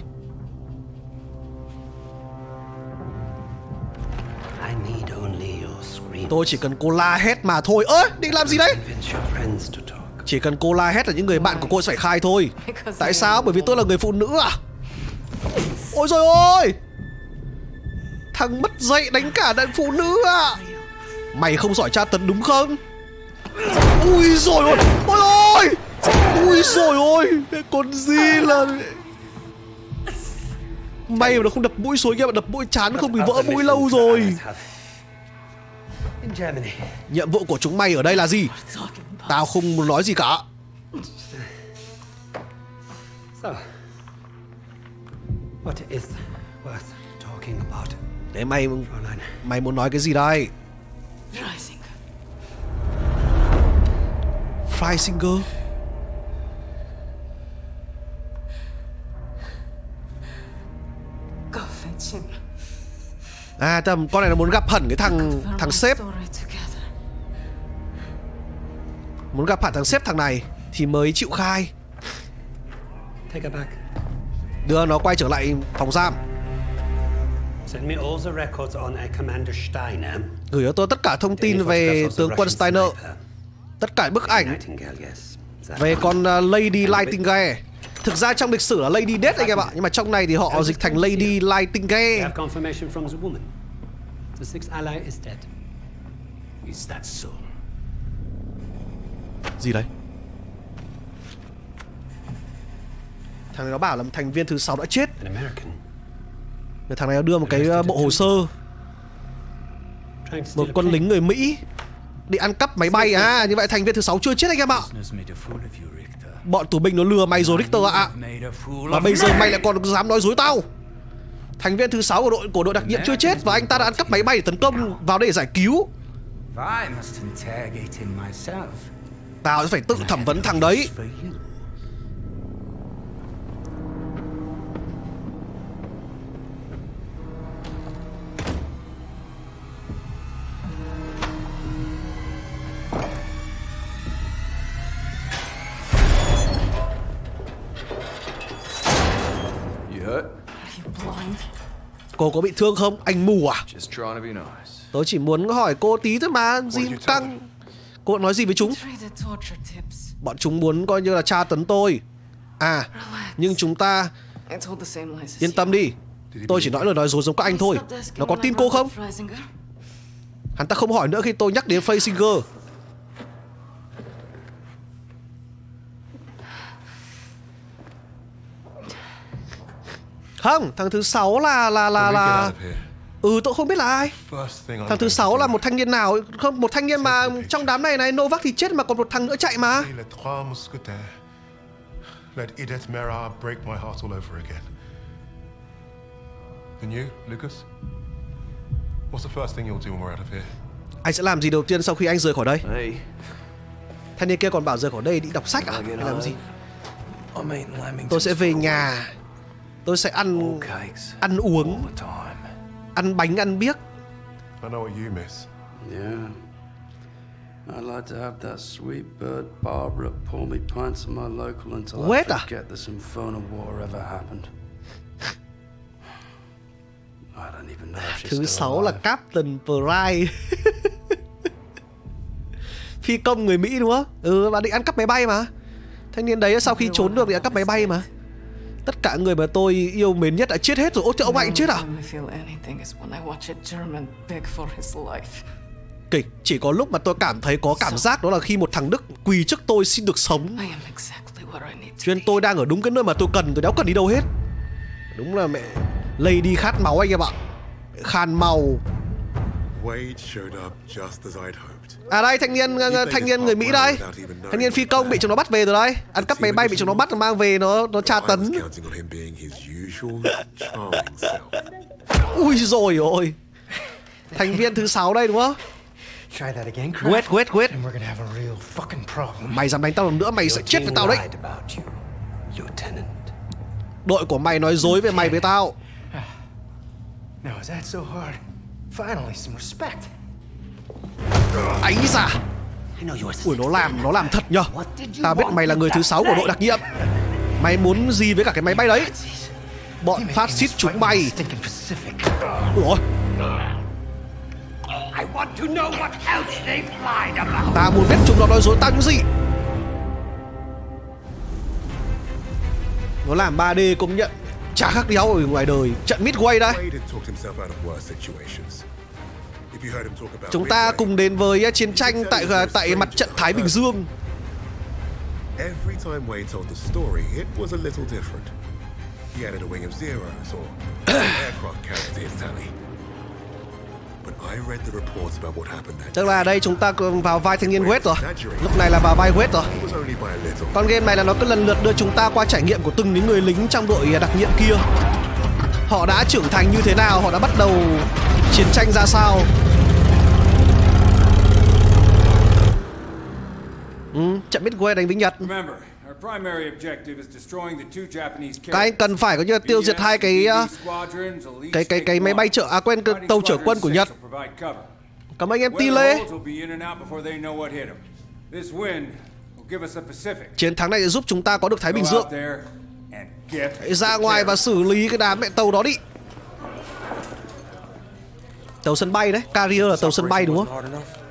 Speaker 1: Tôi chỉ cần cô la hét mà thôi. Ơ, định làm gì đấy? Chỉ cần cô la hét là những người bạn của cô sẽ phải khai thôi. Tại sao? Bởi vì tôi là người phụ nữ à? Ôi trời ơi. Thằng mất dạy đánh cả đàn phụ nữ à? Mày không giỏi tra tấn đúng không? Ui rồi ôi. Ôi ôi. Ui rồi ôi. Con gì là. May mà nó không đập mũi xuống kia, mà đập mũi chán không bị vỡ mũi lâu rồi.
Speaker 3: In Germany.
Speaker 1: Nhiệm vụ của chúng mày ở đây là gì? Tao không muốn nói gì cả.
Speaker 3: So, what is worth talking about?
Speaker 1: Thế mày
Speaker 3: Fräulein?
Speaker 1: mày muốn nói cái gì đây?
Speaker 4: Freisinger.
Speaker 1: Freisinger.
Speaker 4: Go fetch him.
Speaker 1: À, tầm con này nó muốn gặp hẳn cái thằng thằng sếp,
Speaker 4: Story together.
Speaker 1: muốn gặp hẳn thằng sếp thằng này thì mới chịu khai.
Speaker 3: Take her back.
Speaker 1: Đưa nó quay trở lại phòng giam.
Speaker 3: Send me all the records on a Commander Steiner.
Speaker 1: Gửi cho tôi tất cả thông tin về tướng quân Steiner, tất cả bức ảnh
Speaker 3: Nightingale, yes. That
Speaker 1: về
Speaker 3: one.
Speaker 1: con uh, Lady Nightingale. Thực ra trong lịch sử là Lady Death anh em ạ, nhưng mà trong này thì họ dịch thành Lady
Speaker 3: We
Speaker 1: Nightingale.
Speaker 3: have confirmation from the woman. The sixth ally is dead.
Speaker 5: Is that so?
Speaker 1: Gì đấy? Thằng này nó bảo là thành viên thứ sáu đã chết.
Speaker 3: An American.
Speaker 1: Thằng này nó đưa một cái uh, bộ hồ sơ,
Speaker 3: Trying to
Speaker 1: một
Speaker 3: steal a
Speaker 1: con
Speaker 3: plane.
Speaker 1: lính người Mỹ đi ăn cắp máy bay. À, như vậy thành viên thứ sáu chưa chết anh em ạ.
Speaker 5: Business made a fool of you, Richter.
Speaker 1: Bọn tù binh nó lừa mày rồi Richter ạ.
Speaker 5: Made a fool
Speaker 1: Và
Speaker 5: of
Speaker 1: bây giờ
Speaker 5: me.
Speaker 1: mày lại còn dám nói dối tao. Thành viên thứ sáu của đội của đội đặc nhiệm chưa chết và anh ta đã ăn cắp máy bay để tấn công vào đây để giải cứu.
Speaker 5: I must interrogate him myself.
Speaker 1: Tao sẽ phải tự thẩm vấn thằng đấy.
Speaker 5: For you.
Speaker 6: You hurt?
Speaker 4: Are you blind?
Speaker 1: Cô có bị thương không? Anh mù à?
Speaker 6: Just trying to be nice.
Speaker 1: Tôi chỉ muốn hỏi cô tí thôi mà. Gì
Speaker 2: you
Speaker 1: căng. Cô nói gì với chúng?
Speaker 4: Traded torture tips.
Speaker 1: Bọn chúng muốn coi như là tra tấn tôi. À, nhưng chúng ta
Speaker 4: I told the same lies as
Speaker 1: yên tâm đi. Tôi chỉ nói lời nói dối giống các anh thôi. Nó có tin cô không?
Speaker 4: Freisinger?
Speaker 1: Hắn ta không hỏi nữa khi tôi nhắc đến Freisinger. Không, thằng thứ sáu là là là
Speaker 2: When we get
Speaker 1: là
Speaker 2: out of here,
Speaker 1: ừ, tôi không biết là ai.
Speaker 2: first thing I'm
Speaker 1: Thằng thứ
Speaker 2: going
Speaker 1: sáu
Speaker 2: to
Speaker 1: là
Speaker 2: do
Speaker 1: một thanh niên nào? Không, một thanh niên mà trong đám này này Novak thì chết mà còn một thằng nữa chạy mà.
Speaker 2: is Les Trois Mousquetaires. Let Edith Mera break my heart all over again. And you, Lucas? What's the first thing you'll do when we're out of here?
Speaker 1: Anh sẽ làm gì đầu tiên sau khi anh rời khỏi đây?
Speaker 6: Hey,
Speaker 1: Thanh niên kia còn bảo rời khỏi đây đi đọc sách à?
Speaker 6: I get
Speaker 1: Hay làm gì?
Speaker 6: home. I'm eating lamingtons
Speaker 1: Tôi sẽ về
Speaker 6: for a
Speaker 1: nhà. Tôi sẽ ăn
Speaker 6: while. Cakes.
Speaker 1: ăn
Speaker 6: All
Speaker 1: uống,
Speaker 6: the time.
Speaker 1: ăn bánh, ăn biếc.
Speaker 2: I know what you miss.
Speaker 7: Yeah. I'd like to have that sweet bird Barbara pour me pints of my local until I
Speaker 1: Wait a-
Speaker 7: forget this infernal war ever happened. I don't even know if she's
Speaker 1: Thứ
Speaker 7: still
Speaker 1: sáu là
Speaker 7: alive.
Speaker 1: Captain Price. Phi công người Mỹ đúng không? Ừ, bạn định ăn cắp máy bay mà. Thanh niên đấy sau khi trốn được thì ăn cắp máy bay mà. Tất cả người mà tôi yêu mến nhất đã chết hết rồi. Ôi trời, ông anh chết à?
Speaker 4: The only time I feel anything is when I watch a German beg for his life.
Speaker 1: Kịch, chỉ có lúc mà tôi cảm thấy có cảm giác đó là khi một thằng Đức quỳ trước tôi xin được sống.
Speaker 4: I am exactly what I need to
Speaker 1: Cho nên
Speaker 4: be.
Speaker 1: tôi đang ở đúng cái nơi mà tôi cần, tôi đéo cần đi đâu hết. Đúng là mẹ Lady khát máu anh em ạ. Khan màu.
Speaker 2: Wade showed up just as I'd hoped.
Speaker 1: À đây, thanh niên thanh niên người Mỹ đây. Thanh niên phi công bị chúng nó bắt về rồi đây. Ăn cắp máy bay bị chúng nó bắt mang về, nó nó tra
Speaker 2: I was
Speaker 1: tấn.
Speaker 2: counting on him being his usual charming self.
Speaker 1: Ui rồi ôi. Thành viên thứ sáu đây đúng không?
Speaker 3: Try that again, Kraft.
Speaker 1: Wait, wait, wait.
Speaker 3: And we're gonna have a real fucking problem.
Speaker 1: Mày dám đánh tao lần nữa mày sẽ chết với
Speaker 3: Eugene
Speaker 1: tao đấy.
Speaker 3: lied about you, Lieutenant.
Speaker 1: Đội của mày nói dối về mày với tao.
Speaker 3: Now is that so hard? Finally, some respect.
Speaker 1: Ấy da.
Speaker 3: I know you were
Speaker 1: Ui, nó làm nó làm thật nhờ. Tao biết mày là người thứ sáu của đội đặc nhiệm. Mày muốn gì với cả cái máy bay đấy? Bọn phát xít chúng mày.
Speaker 3: Stinking Pacific.
Speaker 1: Ủa?
Speaker 5: I want to know what else they've lied about.
Speaker 1: Tao muốn biết chúng nó nói dối tao những gì. Nó làm ba D công nhận chả khác đéo ở ngoài đời. Trận Midway đây.
Speaker 2: Wade had talked himself out of worse situations. If you heard him talk about
Speaker 1: Chúng ta
Speaker 2: Midway,
Speaker 1: cùng đến với chiến tranh tại tại mặt trận Thái Bình Dương.
Speaker 2: every time Wade told the story, it was a little different. He added a wing of zeros or an aircraft carrier to his tally. but I read the reports about what happened that
Speaker 1: Tức là đây chúng ta vào vai thanh niên Wade rồi. Lúc này là vào vai Wade rồi.
Speaker 2: It was only by a little.
Speaker 1: Con game này là nó cứ lần lượt đưa chúng ta qua trải nghiệm của từng những người lính trong đội đặc nhiệm kia. Họ đã trưởng thành như thế nào, họ đã bắt đầu chiến tranh ra sao. Ừ, trận Midway đánh với Nhật. Các anh cần phải có như là tiêu diệt hai cái cái cái cái máy bay chở à quên cái tàu chở quân của Nhật. Cảm ơn anh em Tile. Chiến thắng này sẽ giúp chúng ta có được Thái Bình Dương. Hãy ra ngoài và xử lý cái đám mẹ tàu đó đi. Tàu sân bay đấy, Carrier là tàu sân bay đúng không?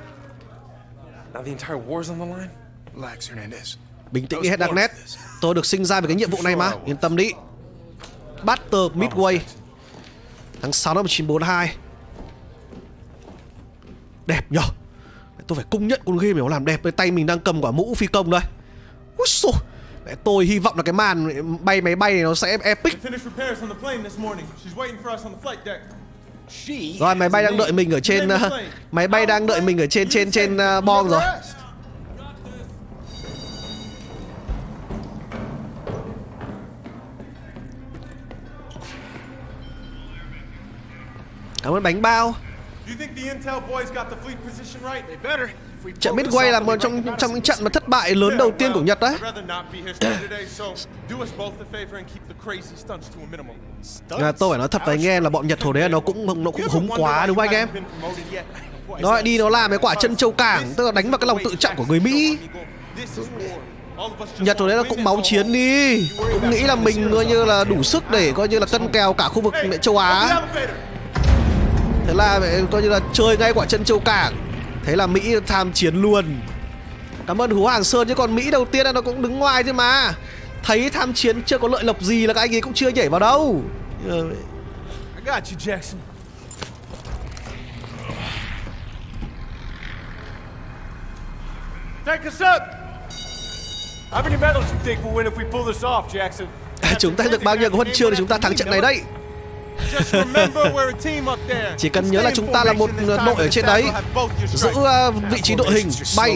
Speaker 1: Bình tĩnh đi hết Darknet. Tôi được sinh ra về cái nhiệm vụ này mà, yên tâm đi. Battle Midway tháng sáu năm một nghìn chín trăm bốn mươi hai. Đẹp nhở. Tôi phải công nhận con game này nó làm đẹp. Với tay mình đang cầm quả mũ phi công đây. Úi xôi. Tôi hy vọng là cái màn bay máy bay này nó sẽ epic. Rồi máy bay đang đợi mình ở trên uh, máy bay đang đợi mình ở trên trên trên uh, bom rồi. Cảm ơn bánh bao. Trận Midway là một trong trong những trận mà thất bại lớn đầu tiên của Nhật đấy. À, tôi phải nói thật với anh em là bọn Nhật hồi đấy nó cũng nó cũng húng quá đúng không anh em? Nó lại đi nó làm cái quả chân châu cảng, tức là đánh vào cái lòng tự trọng của người Mỹ. Nhật hồi đấy nó cũng máu chiến đi, cũng nghĩ là mình coi như là đủ sức để coi như là cân kèo cả khu vực châu Á. Thế là coi như là chơi ngay quả chân châu cảng. Thế là Mỹ tham chiến luôn. Cảm ơn Hú Hàng Sơn, chứ còn Mỹ đầu tiên là nó cũng đứng ngoài thôi mà. Thấy tham chiến chưa có lợi lộc gì là các anh ấy cũng chưa nhảy vào đâu. I got you, Jackson.
Speaker 8: Take us up. How many medals you think we'll win if we pull this off, Jackson?
Speaker 1: Chúng ta được bao nhiêu huân chương để chúng ta thắng trận này đấy? Chỉ cần nhớ là chúng ta là một đội ở trên đấy, giữ uh, vị trí đội hình bay.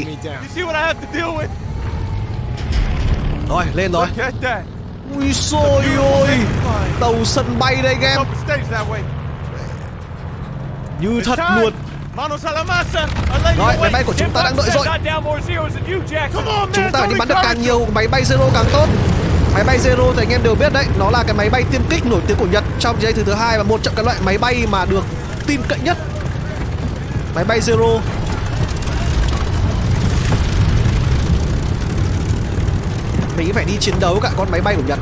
Speaker 1: Rồi lên rồi. Ui xôi ôi, tàu sân bay đây anh em, như thật luôn. Rồi máy bay của chúng ta đang đợi rồi. Chúng ta phải đi bắn được càng nhiều máy bay Zero càng tốt. Máy bay Zero thì anh em đều biết đấy, nó là cái máy bay tiêm kích nổi tiếng của Nhật trong giai thứ thứ hai và một trong các loại máy bay mà được tin cậy nhất. Máy bay Zero. Mình phải đi chiến đấu cả con máy bay của Nhật.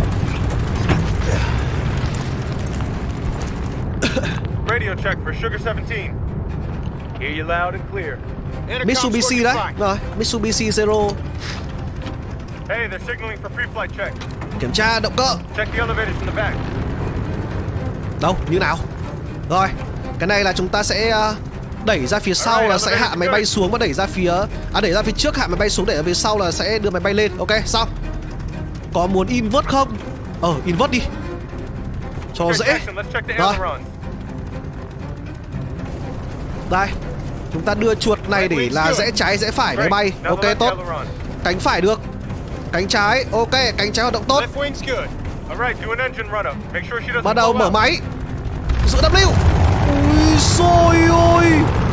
Speaker 8: Radio check for Sugar seventeen. Hear you loud and clear.
Speaker 1: Mitsubishi đấy, rồi, Mitsubishi Zero.
Speaker 8: Hey, they're signaling for pre-flight check.
Speaker 1: Kiểm tra động cơ.
Speaker 8: Check the elevators in the back.
Speaker 1: Đâu, như nào? Rồi, cái này là chúng ta sẽ uh, đẩy ra phía sau là sẽ hạ máy bay xuống và đẩy ra phía à đẩy ra phía trước hạ máy bay xuống, để ở phía sau là sẽ đưa máy bay lên. Ok, xong. Có muốn invert không? Ờ, invert đi. Cho dễ. Rồi. Đây. Chúng ta đưa chuột này để là rẽ trái rẽ phải máy bay. Ok, tốt. Cánh phải được. Cánh trái, ok, cánh trái hoạt động tốt. Bắt đầu mở máy. Giữ W. Ui xôi ôi.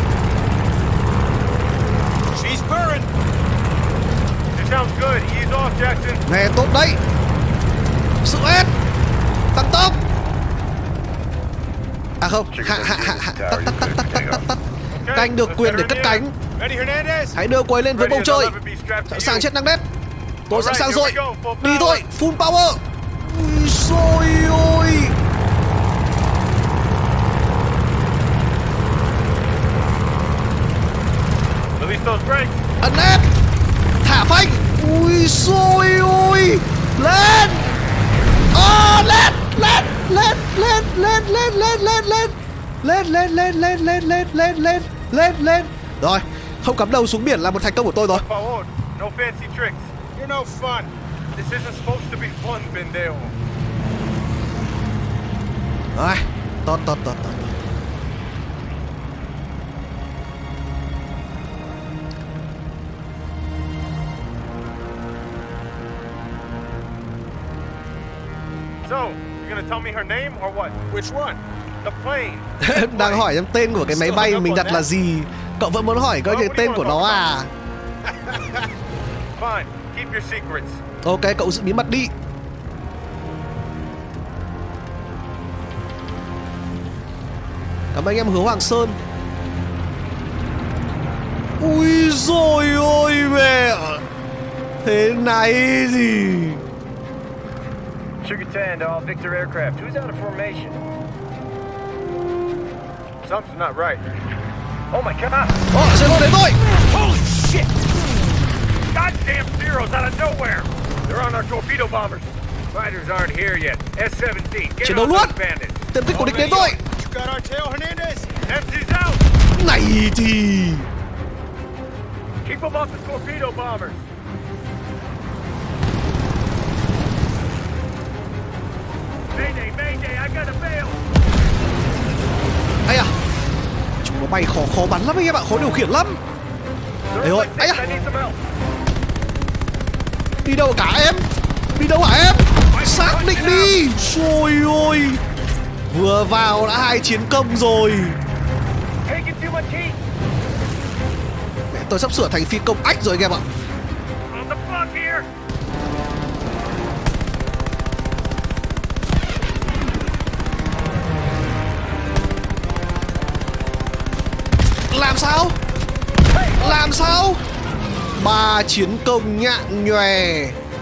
Speaker 1: Nghe tốt đấy. Giữ S. Tăng tốc. À không, hạ hạ hạ hạ. Tắt tắt tắt tắt tắt tắt tắt. Canh được quyền để cất cánh. Hãy đưa quay lên với bầu trời. Sẵn sàng chết năng đét. Tôi sẵn sàng rồi. Đi thôi, full power. Ui xôi ôi. Ấn ép. Thả phanh. Ui xôi ôi. Lên. Ờ, lên, lên, lên, lên, lên, lên, lên, lên, lên. Lên, lên, lên, lên, lên, lên, lên, lên, lên, lên. Rồi, không cắm đầu xuống biển là một thành công của tôi rồi.
Speaker 8: No fun. This isn't supposed to be fun, pendejo.
Speaker 1: Rồi, tốt tốt tốt tốt.
Speaker 8: So, you gonna tell me her name or what? Which one? The plane.
Speaker 1: Đang hỏi em tên của cái máy bay mình đặt là gì. Cậu vẫn muốn hỏi coi cái tên của nó à?
Speaker 8: Fine, keep your secrets.
Speaker 1: Ok, cậu giữ bí mật đi. Cảm ơn anh em Hứa Hoàng Sơn. Ui rồi ôi mẹ. Thế này gì?
Speaker 8: Sugar ten to all Victor aircraft. Who's out of formation? Something's not right. Oh my god!
Speaker 1: Ồ, xe lô đến rồi!
Speaker 8: Holy shit! Goddamn Zeros out of nowhere! They're on our torpedo bombers. Fighters aren't here yet. S seventeen, get
Speaker 1: chiến đấu
Speaker 8: on
Speaker 1: luôn!
Speaker 8: those bandits.
Speaker 1: Tiềm kích của địch đến rồi!
Speaker 8: You got our tail, Hernandez! M C's out!
Speaker 1: Này thì...
Speaker 8: Keep them off the torpedo bombers! Mayday, mayday, I got a bail!
Speaker 1: Ây à, chúng nó bay khó khó bắn lắm anh em ạ, khó điều khiển lắm. Ê ơi, ây à, đi đâu cả em? Đi đâu hả em? Xác định đi. Trời ơi, vừa vào đã hai chiến công rồi. Mẹ, tôi sắp sửa thành phi công ách rồi anh em ạ. Làm sao? Làm sao? Ba chiến công nhạn nhòe.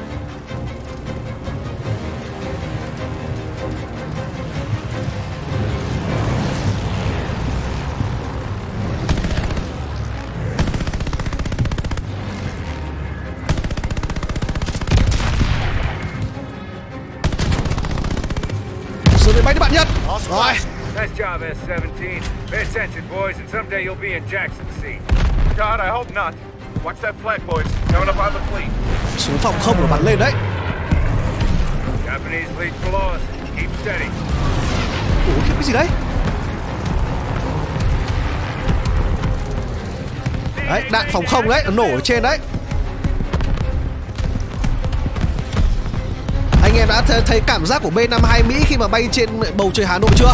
Speaker 1: Sự máy bay đi bạn Nhật. Rồi.
Speaker 8: Nice job, S seventeen. Pay attention, boys, and someday you'll be in Jackson's seat. God, I hope not. Watch that flag, boys. Coming up on the fleet.
Speaker 1: Xuống phòng không rồi bắn lên đấy.
Speaker 8: Japanese fleet below us. Keep steady.
Speaker 1: Ủa, cái gì đấy? Đấy, đạn phòng không đấy, nó nổ ở trên đấy. Anh em đã th thấy cảm giác của B năm mươi hai Mỹ khi mà bay trên bầu trời Hà Nội chưa?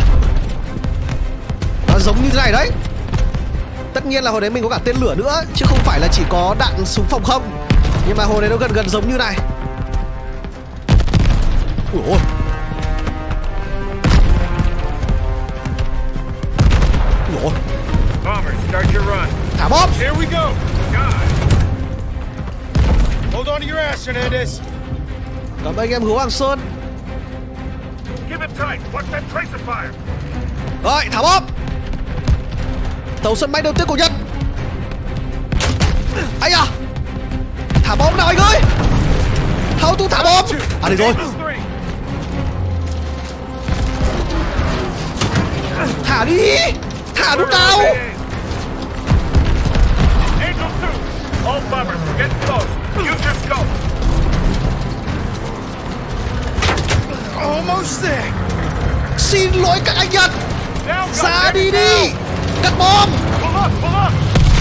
Speaker 1: Nó giống như thế này đấy. Tất nhiên là hồi đấy mình có cả tên lửa nữa, chứ không phải là chỉ có đạn súng phòng không. Nhưng mà hồi đấy nó gần gần giống như này. Ủa ôi. Ủa ôi. Thả bom.
Speaker 8: Here we go. Hold on to your ass, Hernandez.
Speaker 1: Cảm ơn anh em Hứa Hoàng Sơn.
Speaker 8: Give it tight. Watch that tracer fire.
Speaker 1: Rồi, thả bom. Tàu sân bay đầu tiên của Nhật. Ây à, thả bom nào anh ơi. How to thả bom. À đây rồi. Thả đi. Thả lúc nào.
Speaker 8: Angel two. All bombers, get close. Use your scope. Almost there.
Speaker 1: Xin lỗi các anh Nhật. Ra đi đi. Cắt bom.
Speaker 8: Pull up, pull up.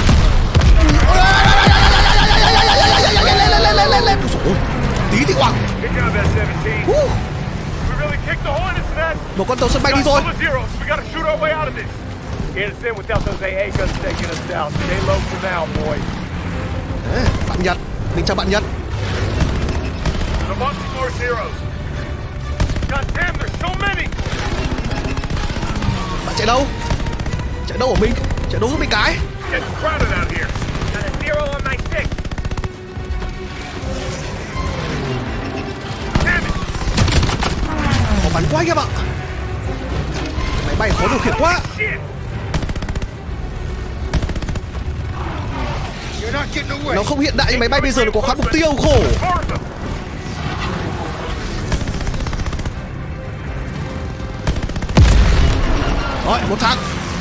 Speaker 1: Lên lên lên lên lên. Tí thì quẳng.
Speaker 8: Good job, S seventeen. We really kicked the Hornets in that.
Speaker 1: Một con tàu sân bay đi rồi.
Speaker 8: We gotta shoot our way out of this. Get us in without those A A guns taking us down. Stay low for now, boys.
Speaker 1: Bạn Nhật, mình chào bạn Nhật.
Speaker 8: The bunch more zeros. God damn, there's so many.
Speaker 1: Bạn chạy đâu? Chạy đâu của mình? Chạy đâu giúp mình cái?
Speaker 8: It's crowded out here. Got a zero on my stick. Damn it.
Speaker 1: Có bắn quá anh em ạ. Máy bay khó điều khiển quá. Nó không hiện đại như máy bay bây giờ, nó có khóa mục tiêu khổ. Rồi, một thằng.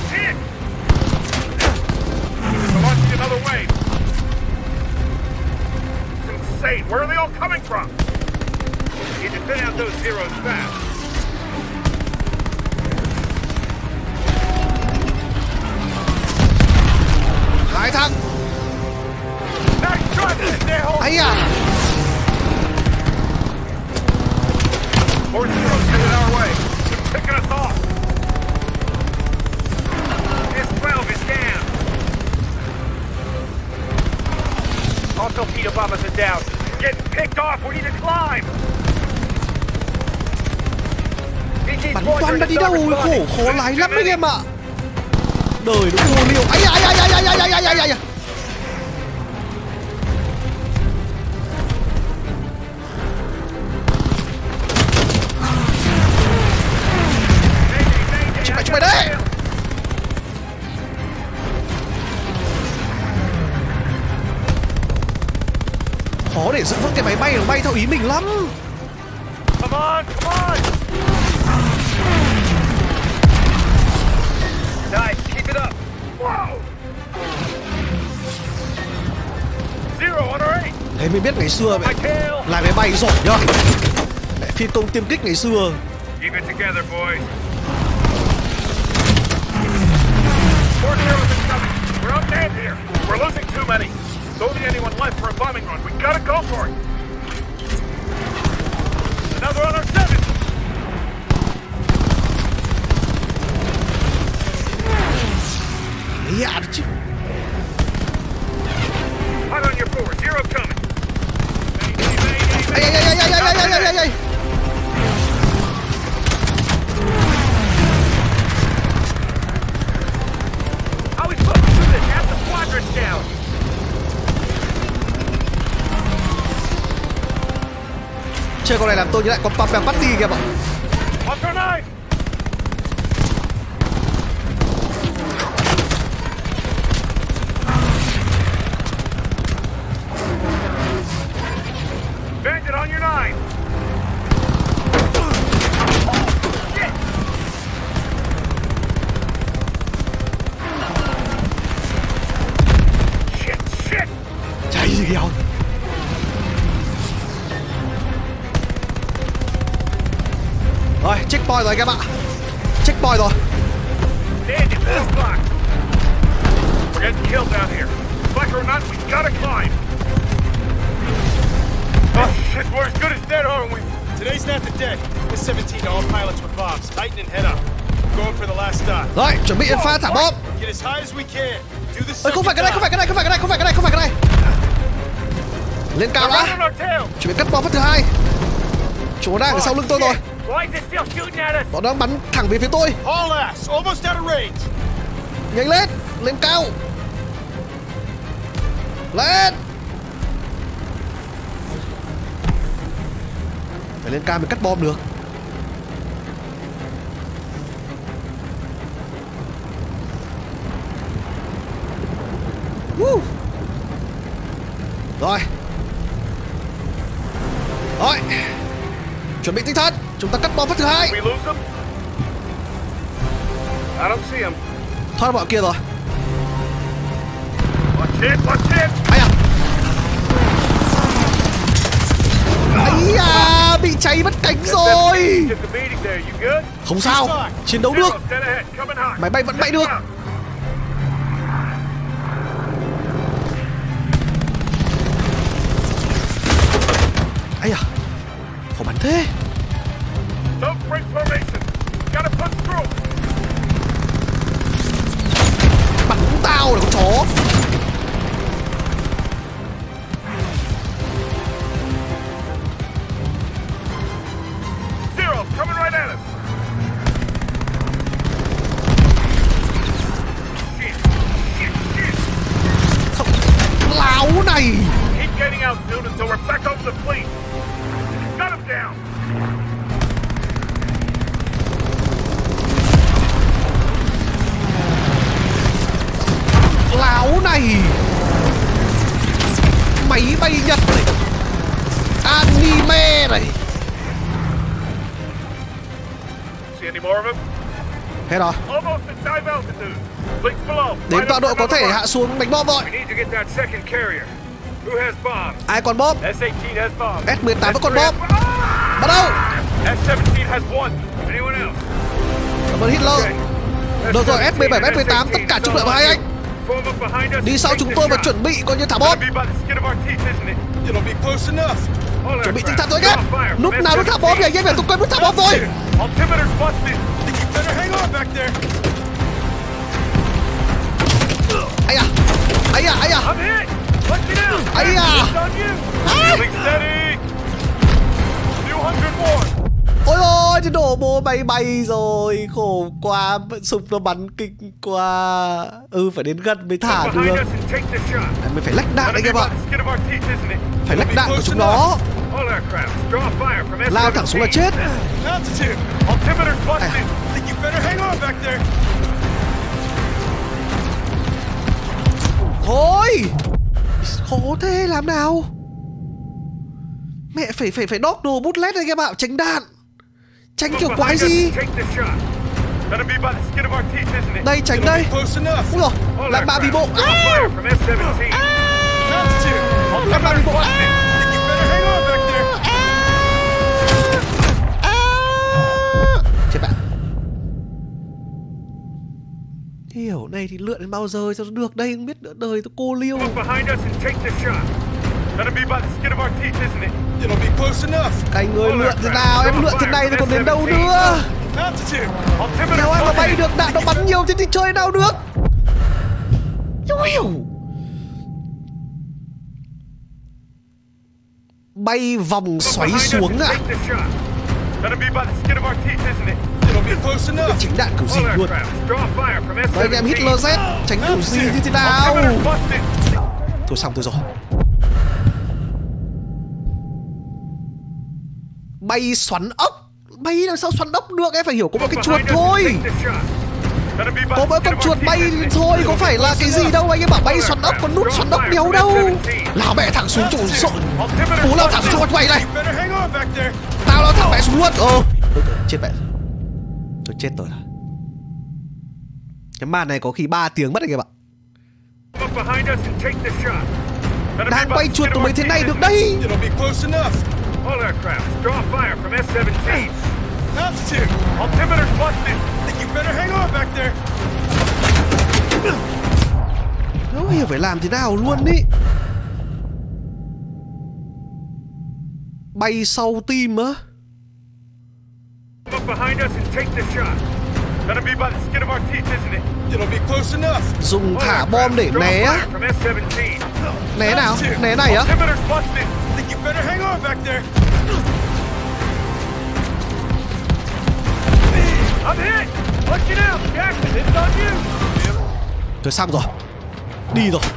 Speaker 8: Insane. Where are they all coming from? Need to thin out those zeros fast.
Speaker 1: Hai thằng.
Speaker 8: Nice shot.
Speaker 1: Ấy à.
Speaker 8: More zeros bombers are down. Getting picked off. We need to climb.
Speaker 1: Bắn toán đã đi đâu, khổ khó lái lắm anh em ạ. Đời nó khô liều. Ai ai ai ai ai ai ai ai ai. Chụp mày chụp mày đấy. Khó để giữ vững cái máy bay nó bay theo ý mình lắm.
Speaker 8: Come on, come on. Nice, keep it up. Whoa. Zero on our eight.
Speaker 1: Thế mới biết ngày xưa mẹ lại máy bay giỏi nhá. Mẹ phi công tiêm kích ngày xưa.
Speaker 8: Keep it together, boys. More zeros incoming. We're outmanned here. We're losing too many. Don't need anyone left for a bombing run. We gotta go for it. Another on our seven.
Speaker 1: Yeah, chứ.
Speaker 8: Hot on your four. Zero coming.
Speaker 1: Ai ai ai ai ai ai ai ai ai.
Speaker 8: How are we supposed to do this? Half the quadrants down.
Speaker 1: Chơi con này làm tôi nhớ lại con Papa Patty kìa bạn.
Speaker 8: Ultra nine. Bandit on your nine. Shit. Shit, shit.
Speaker 1: Chạy gì kìa. Rồi, checkpoint rồi các bạn. Checkpoint rồi.
Speaker 8: Bandit, this block. We're getting killed down here. Like or not, we gotta climb. Oh shit, we're as good as dead, aren't we?
Speaker 9: Today's not the day. We're seventeen to all pilots with bombs. Tighten and head up. Going for the last stop.
Speaker 1: Rồi, chuẩn bị pha thả bom.
Speaker 9: Get as high as we can. Do the
Speaker 1: Ơi, không phải cái này, không phải cái này, không phải cái này, không phải cái này, không phải cái này. Lên cao đã. Chuẩn bị cất bom phát thứ hai. Chúng nó đang ở sau lưng tôi rồi. Bọn nó bắn thẳng về phía tôi. Nhanh lên, lên cao. Lên. Phải lên cao mới cắt bom được. Woo. Rồi. Rồi. Chuẩn bị tinh thần, chúng ta cắt bom phát thứ hai. Thoát bọn kia rồi. Ai à? Ấy à, bị cháy mất cánh rồi. Không sao, chiến đấu được. Máy bay vẫn bay được. Ai à, khó bắn thế. Bắn tao là con chó.
Speaker 8: Zero, coming right at us. Shit, shit, shit.
Speaker 1: Sao láo này.
Speaker 8: Keep getting out, dude, until we're back over the fleet. Got him down.
Speaker 1: Láo này. Máy bay Nhật này. Anime này.
Speaker 8: See any more of him?
Speaker 1: Hết rồi.
Speaker 8: Almost at dive altitude. Fleet below.
Speaker 1: Đến tọa độ có thể hạ xuống đánh bom rồi.
Speaker 8: We need to get that second carrier. Who has bombs?
Speaker 1: Ai còn bom?
Speaker 8: S eighteen has bombs.
Speaker 1: S mười tám vẫn còn bom. Bắt đầu.
Speaker 8: S seventeen has one. Anyone else?
Speaker 1: Cảm ơn Hitler. Được rồi, S mười bảy, S mười tám tất cả trung đội vào hai anh. Đi sau chúng tôi và chuẩn bị coi như thả bom. Chuẩn bị tinh thần rồi nhé. Lúc nào nó thả bom thì anh em phải tôi quên muốn thả bom rồi. Ây à, ây à, ây à. Ấy à. Ôi ôi, thì đổ bố bay bay rồi. Khổ quá, sụp nó bắn kinh quá. Ừ, phải đến gần mới thả được. Mình phải lách đạn đấy các bạn. Phải lách đạn của chúng nó. Lao thẳng xuống là chết. À. Thôi, khó thế làm nào. Mẹ phải phải phải đốt đồ bút led này các bạn, tránh đạn. Tránh kiểu quái gì. Đây, tránh đây. Ui dồi, làm ba vì bộ. À. Làm ba vì bộ. Chết bạn. Hiểu này thì lượn đến bao giờ cho nó được đây, không biết nữa đời tôi cô liêu. Cái người lượn thế nào, em lượn thế này thì còn đến đâu nữa. Nếu em mà bay được đạn nó bắn nhiều thế thì chơi nào được. Bay vòng xoáy xuống à. Chính đạn kiểu gì luôn. Đây em hit lờ dét. Tránh kiểu gì như thế nào. Thôi xong tôi rồi. Bay xoắn ốc. Bay làm sao xoắn ốc được. Em phải hiểu có một cái chuột thôi. Có mỗi con chuột bay thôi. Có phải là cái gì đâu. Anh em bảo bay xoắn ốc. Còn nút xoắn ốc đéo đâu. Lao mẹ thẳng xuống chỗ sợ. Bố lao thẳng xuống quay này. Tao lao thẳng mẹ xuống luôn. Ờ chết mẹ. Tôi chết rồi. Cái màn này có khi ba tiếng mất anh em ạ. Đang quay chuột của mấy thế này được đấy. Nó hiểu phải làm thế nào luôn ý. Bay sau tim á. Dùng thả bom để né á. Né nào? Né này á. Thôi xong rồi. Đi rồi.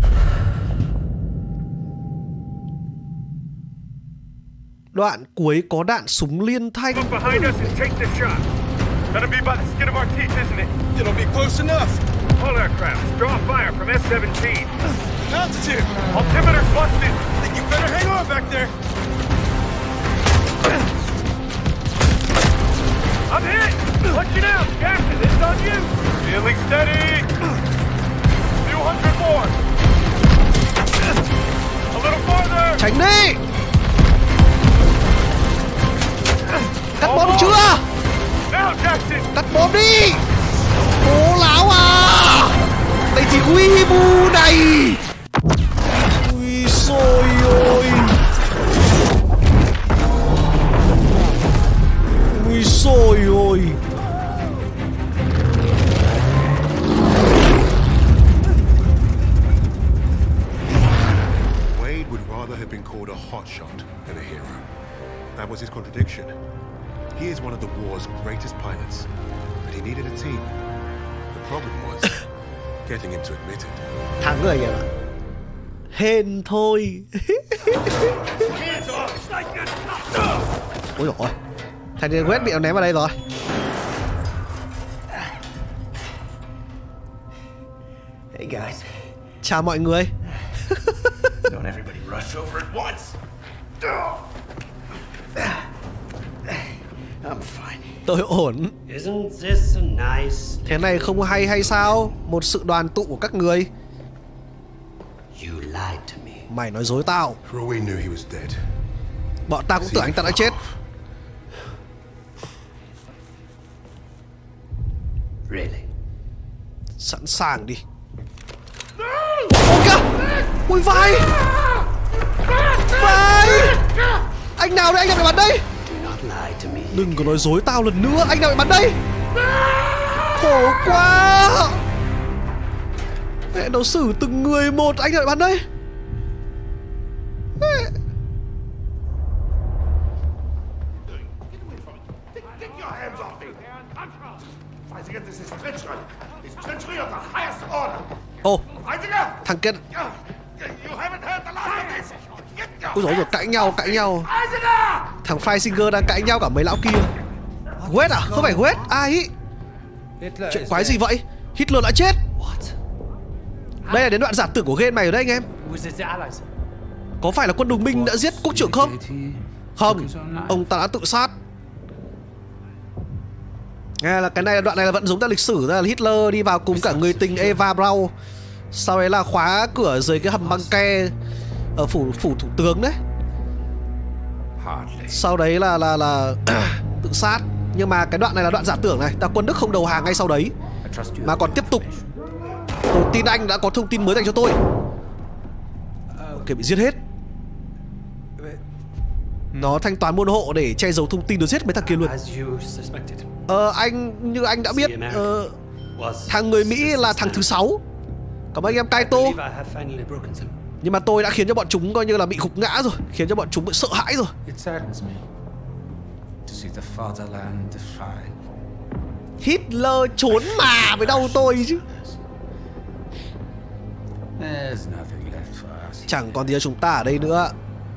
Speaker 1: Đoạn cuối có đạn súng liên thanh. Tránh đi. Cắt bom chưa? Cắt bom đi. Bố láo à. Đây thì quy bu này. Ui xôi ôi. Ui xôi ôi.
Speaker 2: Wade would rather have been called a hotshot than a hero. That was his contradiction. He is one of the war's greatest pilots, but he needed a team. The problem was getting him to admit it.
Speaker 1: Thắng rồi kìa. Hên thôi. Ôi dồi ôi. Thằng này quét bị ném vào đây rồi.
Speaker 3: Hey guys.
Speaker 1: Chào mọi người.
Speaker 3: Don't everybody rush over at once. I'm fine.
Speaker 1: Tôi ổn.
Speaker 3: Isn't this a nice...
Speaker 1: Thế này không hay hay sao? Một sự đoàn tụ của các người.
Speaker 3: You lied to me.
Speaker 1: Mày nói dối tao.
Speaker 2: For all we knew he was dead.
Speaker 1: Bọn tao cũng tưởng anh ta đã chết.
Speaker 3: Really?
Speaker 1: Sẵn sàng đi. Ôi kìa. Ui vai. Vai. Anh nào đây, anh nào bị bắn đây? Đừng có nói dối tao lần nữa. Anh nào bị bắn đây? Khổ quá. Mẹ đấu xử từng người một. Anh nào bị bắn đây? Ô, thằng kia. Ôi dồi ôi, cãi nhau, cãi nhau. Thằng Freisinger đang cãi nhau cả mấy lão kia. Wait à? Không phải Wait, ai ý? Chuyện quái gì vậy? Hitler đã chết. Đây là đến đoạn giả tưởng của game này rồi đấy anh em. Có phải là quân đồng minh đã giết quốc trưởng không? Không, ông ta đã tự sát. Nghe là cái này, đoạn này là vẫn giống ra lịch sử, là Hitler đi vào cùng cả người tình Eva Braun. Sau đấy là khóa cửa dưới cái hầm băng ke ở phủ phủ thủ tướng đấy. Sau đấy là là là tự sát. Nhưng mà cái đoạn này là đoạn giả tưởng này, ta quân Đức không đầu hàng ngay sau đấy mà còn tiếp tục. Tôi tin anh đã có thông tin mới dành cho tôi. Ok, bị giết hết. Nó thanh toán buôn hộ để che giấu thông tin, nó giết mấy thằng kia luôn. Ờ, anh như anh đã biết, ờ, thằng người Mỹ là thằng thứ sáu. Cảm ơn anh em Kaito. Nhưng mà tôi đã khiến cho bọn chúng coi như là bị gục ngã rồi, khiến cho bọn chúng bị sợ hãi rồi. Hitler trốn mà với đâu tôi chứ. Chẳng còn gì cho chúng ta ở đây nữa.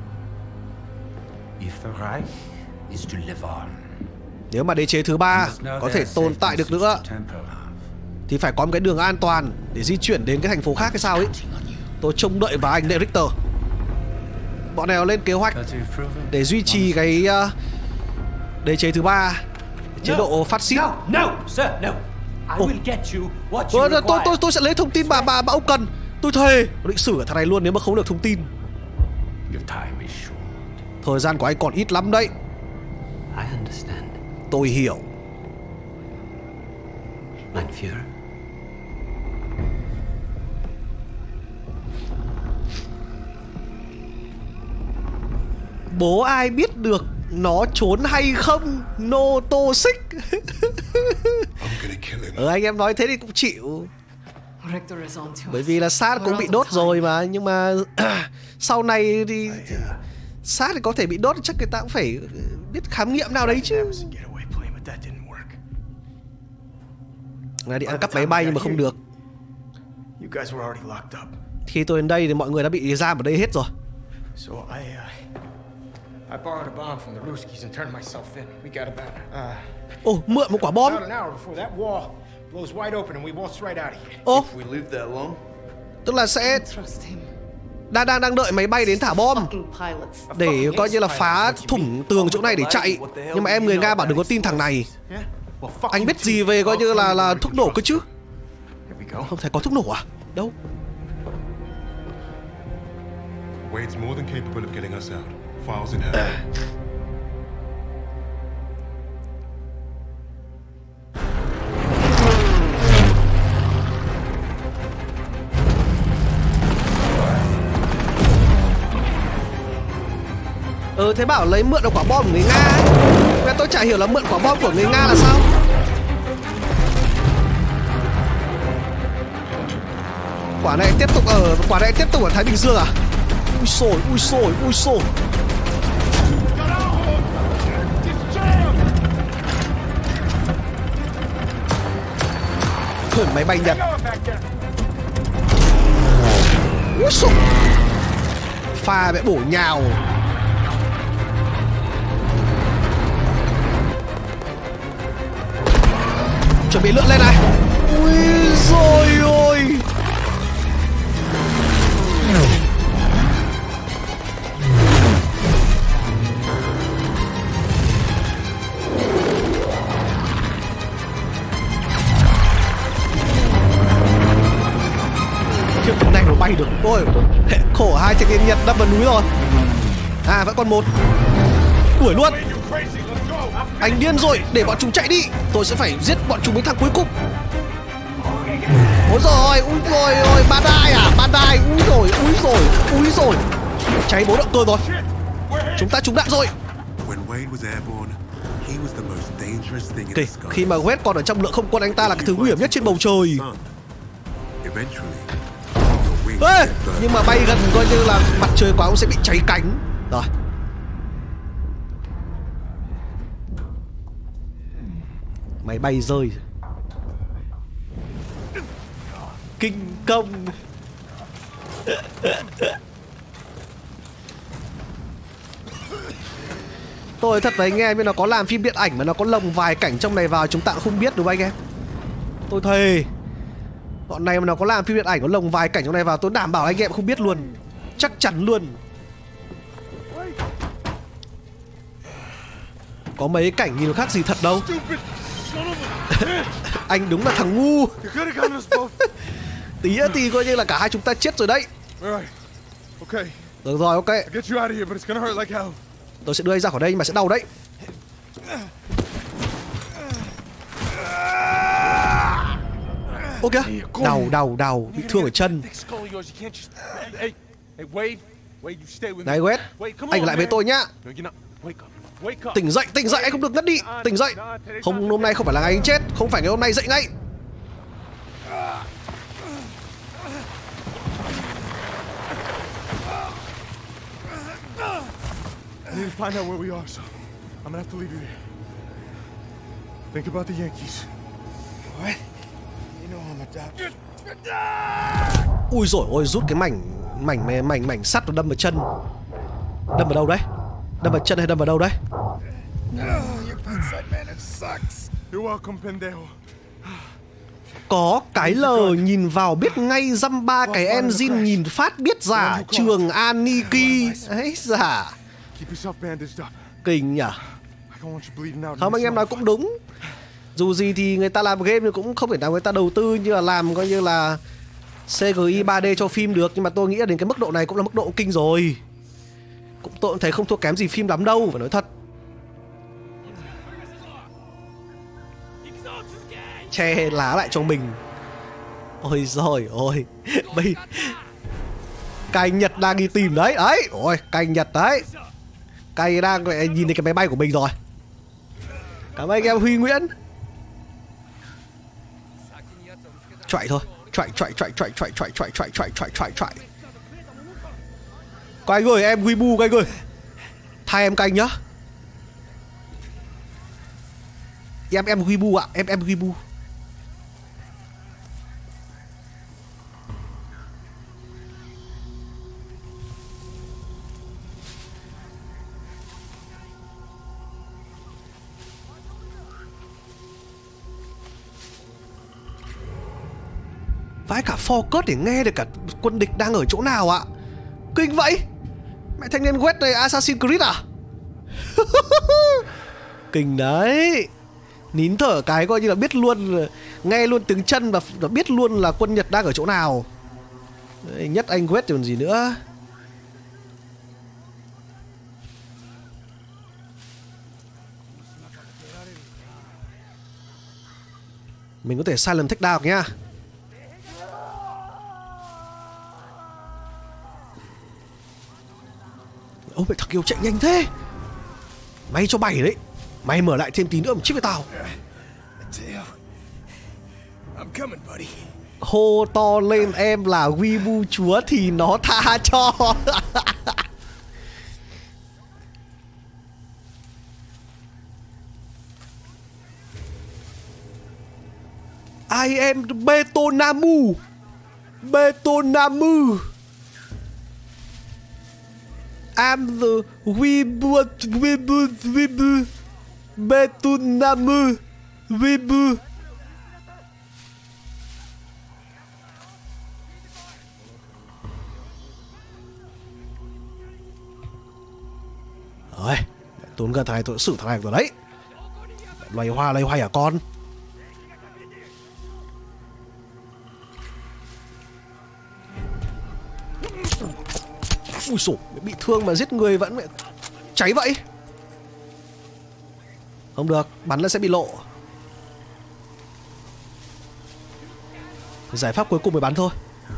Speaker 1: Nếu mà đế chế thứ ba có thể tồn tại được nữa thì phải có một cái đường an toàn để di chuyển đến cái thành phố khác hay sao ấy. Tôi trông đợi vào anh đệ Richter. Bọn này lên kế hoạch để duy trì cái uh, đế chế thứ ba, chế độ phát xít. Oh. Tôi, tôi, tôi, tôi sẽ lấy thông tin bà bà bà ông cần. Tôi thề định xử cả thằng này luôn nếu mà không được thông tin. Thời gian của anh còn ít lắm đấy. Tôi hiểu. Bố ai biết được nó trốn hay không? No to sick. Ờ, anh em nói thế thì cũng chịu. Bởi vì là Sát cũng bị đốt rồi mà. Nhưng mà sau này thì Sát thì có thể bị đốt, chắc người ta cũng phải biết khám nghiệm nào đấy chứ. Là đi ăn cắp máy bay nhưng mà không được. Khi tôi đến đây thì mọi người đã bị giam ở đây hết rồi. Ồ, oh, mượn một quả bom. Ồ, oh, tức là sẽ đang đang đang đợi máy bay đến thả bom để coi như là phá thủng tường chỗ này để chạy. Nhưng mà em người Nga bảo đừng có tin thằng này. Anh biết gì về coi như là là thuốc nổ cơ chứ? Không thể có thuốc nổ à? Đâu?
Speaker 2: Wade's more than capable of getting us out. Files in hand.
Speaker 1: Ừ, thế bảo lấy mượn được quả bom của người Nga. Nhưng tôi chả hiểu là mượn quả bom của người Nga là sao. Quả này tiếp tục ở quả này tiếp tục ở Thái Bình Dương à? Ui xồi, ui xồi, ui xồi. Thử máy bay Nhật. Ui xồi. Pha bị bổ nhào. Chuẩn bị lượn lên này. Ui rồi ôi. Chiếc thằng này nó bay được. Ôi, khổ hai thanh niên Nhật đâm vào núi rồi. À, vẫn còn một. Đuổi luôn. Anh điên rồi, để bọn chúng chạy đi. Tôi sẽ phải giết bọn chúng đến thằng cuối cùng. Ôi rồi, ui rồi, ôi, Bandai à, Bandai, ui rồi, ui rồi, ui rồi. Cháy bố động cơ rồi. Chúng ta trúng đạn rồi. Ok, khi mà Wade còn ở trong lượng không quân, anh ta là cái thứ nguy hiểm nhất trên bầu trời. Ê, nhưng mà bay gần coi như là mặt trời quá cũng sẽ bị cháy cánh. Rồi. Máy bay rơi. kinh công. Tôi thật với anh em, nhưng nó có làm phim điện ảnh mà nó có lồng vài cảnh trong này vào chúng ta cũng không biết đúng không anh em? Tôi thề, bọn này mà nó có làm phim điện ảnh có lồng vài cảnh trong này vào, tôi đảm bảo anh em không biết luôn, chắc chắn luôn. Có mấy cảnh nhìn khác gì thật đâu. Anh đúng là thằng ngu. Tí nữa thì coi như là cả hai chúng ta chết rồi đấy. Được rồi, ok. Tôi sẽ đưa anh ra khỏi đây nhưng mà sẽ đau đấy. Ok, đau đau đau, bị thương ở chân. Này Wade, anh lại với tôi nhá. Tỉnh dậy, tỉnh dậy, anh không được ngất đi. Tỉnh dậy. Không, hôm nay không phải là ngày anh chết. Không phải ngày hôm nay, dậy ngay.
Speaker 9: I need to find out where we are, so I'm gonna have to leave you here. Think about the Yankees.
Speaker 3: What? You know I'm a doctor.
Speaker 1: Ui dồi ôi, rút cái mảnh mảnh mảnh mảnh sắt nó đâm vào chân. Đâm vào đâu đấy? Đâm vào chân hay đâm vào đâu đấy?
Speaker 3: No, your bedside manner sucks.
Speaker 9: You're welcome, pendejo.
Speaker 1: Có cái lờ nhìn vào biết ngay, dăm ba cái engine nhìn phát biết giả. Trường Aniki ấy giả. Kinh nhỉ. Không, anh em nói cũng đúng. Dù gì thì người ta làm game thì cũng không thể nào người ta đầu tư như là làm coi như là xê giê i ba D cho phim được. Nhưng mà tôi nghĩ là đến cái mức độ này cũng là mức độ kinh rồi. Cũng tôi cũng thấy không thua kém gì phim lắm đâu, phải nói thật. Che lá lại cho mình. Ôi giời ôi. Bây Cai Nhật đang đi tìm đấy. Đấy, ôi, Cai Nhật đấy. Cai đang nhìn thấy cái máy bay của mình rồi. Cảm ơn anh em Huy Nguyễn. Chạy thôi. Chạy chạy chạy chạy chạy chạy chạy chạy chạy chạy chạy chạy. Các anh ơi, em Weibo các anh ơi. Thay em canh nhá. Em em Weibo ạ, em em Weibo. Vãi cả focus để nghe được cả quân địch đang ở chỗ nào ạ. Kinh vậy. Mẹ thanh niên West này Assassin's Creed à? Kinh đấy. Nín thở cái coi như là biết luôn, nghe luôn tiếng chân và biết luôn là quân Nhật đang ở chỗ nào. Đấy, nhất anh West còn gì nữa. Mình có thể silent take down nhá. Ôi mẹ, thằng Kiều chạy nhanh thế. May cho bảy đấy. Mày mở lại thêm tí nữa một chiếc với tao. Hô to lên em là Weibo chúa thì nó tha cho. I am Betonamu. Betonamu. I'm the Weibo, Weibo, Weibo, Betonamu, Weibo. Rồi, tốn gần thằng này tôi xử thằng này rồi đấy. Loay hoa loay hoay à con. Ui dồi, bị thương mà giết người vẫn cháy vậy. Không được, bắn là sẽ bị lộ. Giải pháp cuối cùng mới bắn thôi.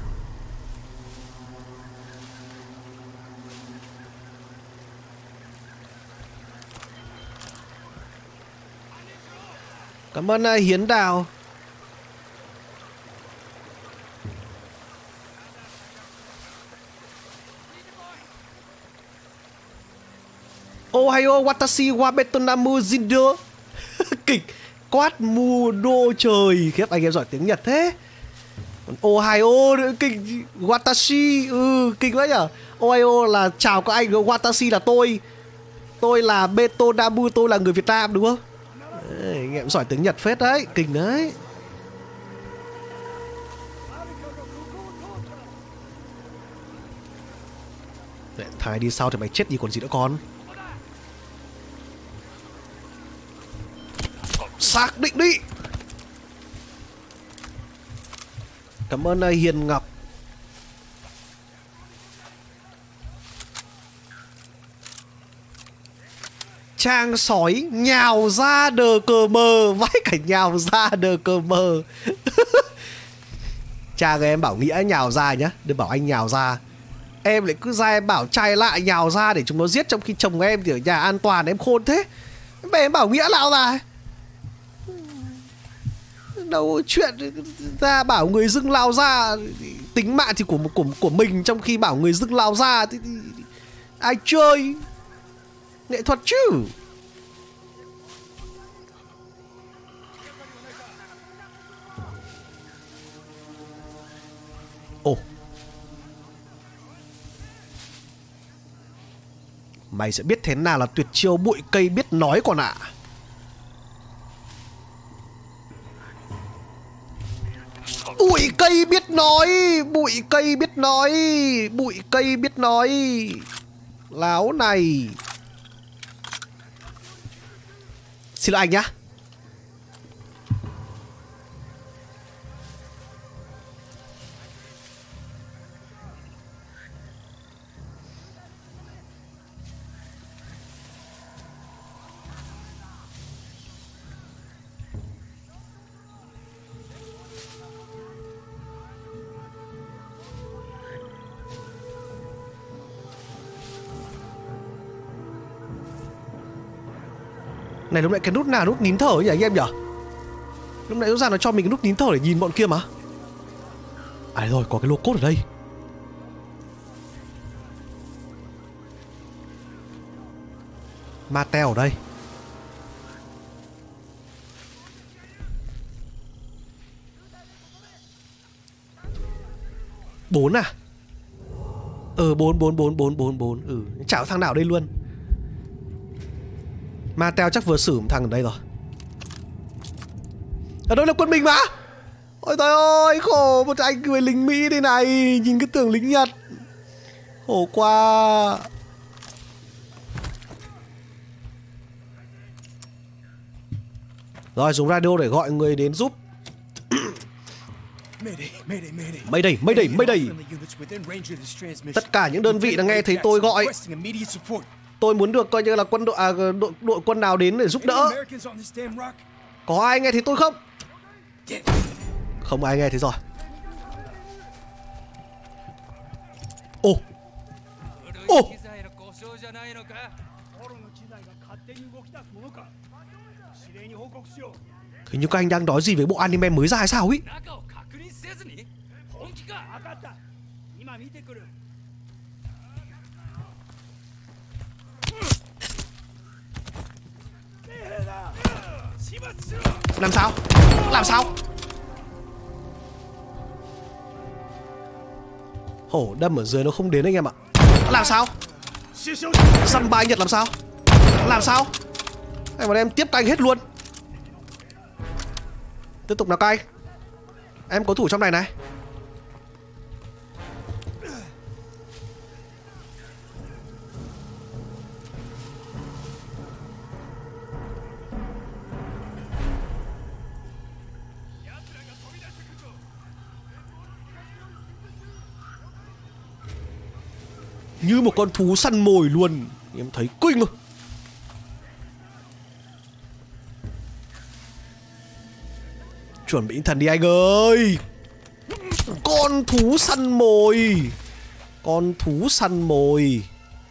Speaker 1: Cảm ơn uh, Hiến Đào. Ohio watashi wa Betonamu jindo. Kịch quát mu đô trời. Khiếp, anh em giỏi tiếng Nhật thế. Ohio nữa, kinh. Watashi, ừ, kinh quá nhở. Ohio là chào các anh, Watashi là tôi. Tôi là Beto Nabu, tôi là người Việt Nam đúng không? Đấy, anh em giỏi tiếng Nhật phết đấy, kinh đấy. Đấy, thằng này đi sau thì mày chết đi còn gì nữa con. Xác định đi. Cảm ơn Hiền Ngọc. Trang sói nhào ra đờ cờ mờ. Vãi cả nhào ra đờ cờ mờ. Cha em bảo Nghĩa nhào ra nhá, đừng bảo anh nhào ra. Em lại cứ ra em bảo trai lại nhào ra để chúng nó giết, trong khi chồng em thì ở nhà an toàn. Em khôn thế. Mẹ em bảo Nghĩa lao ra. Đâu chuyện ra bảo người dưng lao ra. Tính mạng thì của của của mình, trong khi bảo người dưng lao ra thì, thì, thì ai chơi nghệ thuật chứ. Ồ, mày sẽ biết thế nào là tuyệt chiêu bụi cây biết nói còn ạ. À. Bụi cây biết nói, bụi cây biết nói, bụi cây biết nói. Láo này. Xin lỗi anh nhá. Này lúc nãy cái nút nào nút nín thở nhỉ anh em nhỉ? Lúc nãy rõ ràng nó cho mình cái nút nín thở để nhìn bọn kia mà. À rồi, có cái lô cốt ở đây. Mateo ở đây. Bốn à? Ờ bốn bốn bốn bốn bốn bốn. Ừ, chả thằng nào ở đây luôn. Mateo chắc vừa xử một thằng ở đây rồi. Ở đây là quân mình mà. Ôi trời ơi, khổ một anh người lính Mỹ đây này. Nhìn cái tưởng lính Nhật. Khổ quá. Rồi dùng radio để gọi người đến giúp. Mayday, Mayday, Mayday. Tất cả những đơn vị đã nghe thấy tôi gọi. Tôi muốn được coi như là quân đội, à, đội, đội quân nào đến để giúp đỡ. Có ai nghe thấy tôi không? Không ai nghe thấy rồi. Ồ. Ồ. Hình như các anh đang nói gì với bộ anime mới ra hay sao ấy. Làm sao? Làm sao? Hổ đâm ở dưới nó không đến anh em ạ. Làm sao? Săn bài Nhật làm sao? Làm sao? Anh bọn em tiếp canh hết luôn. Tiếp tục nào các anh. Em có thủ trong này này. Như một con thú săn mồi luôn. Em thấy kinh rồi. Chuẩn bị thần đi anh ơi. Con thú săn mồi. Con thú săn mồi.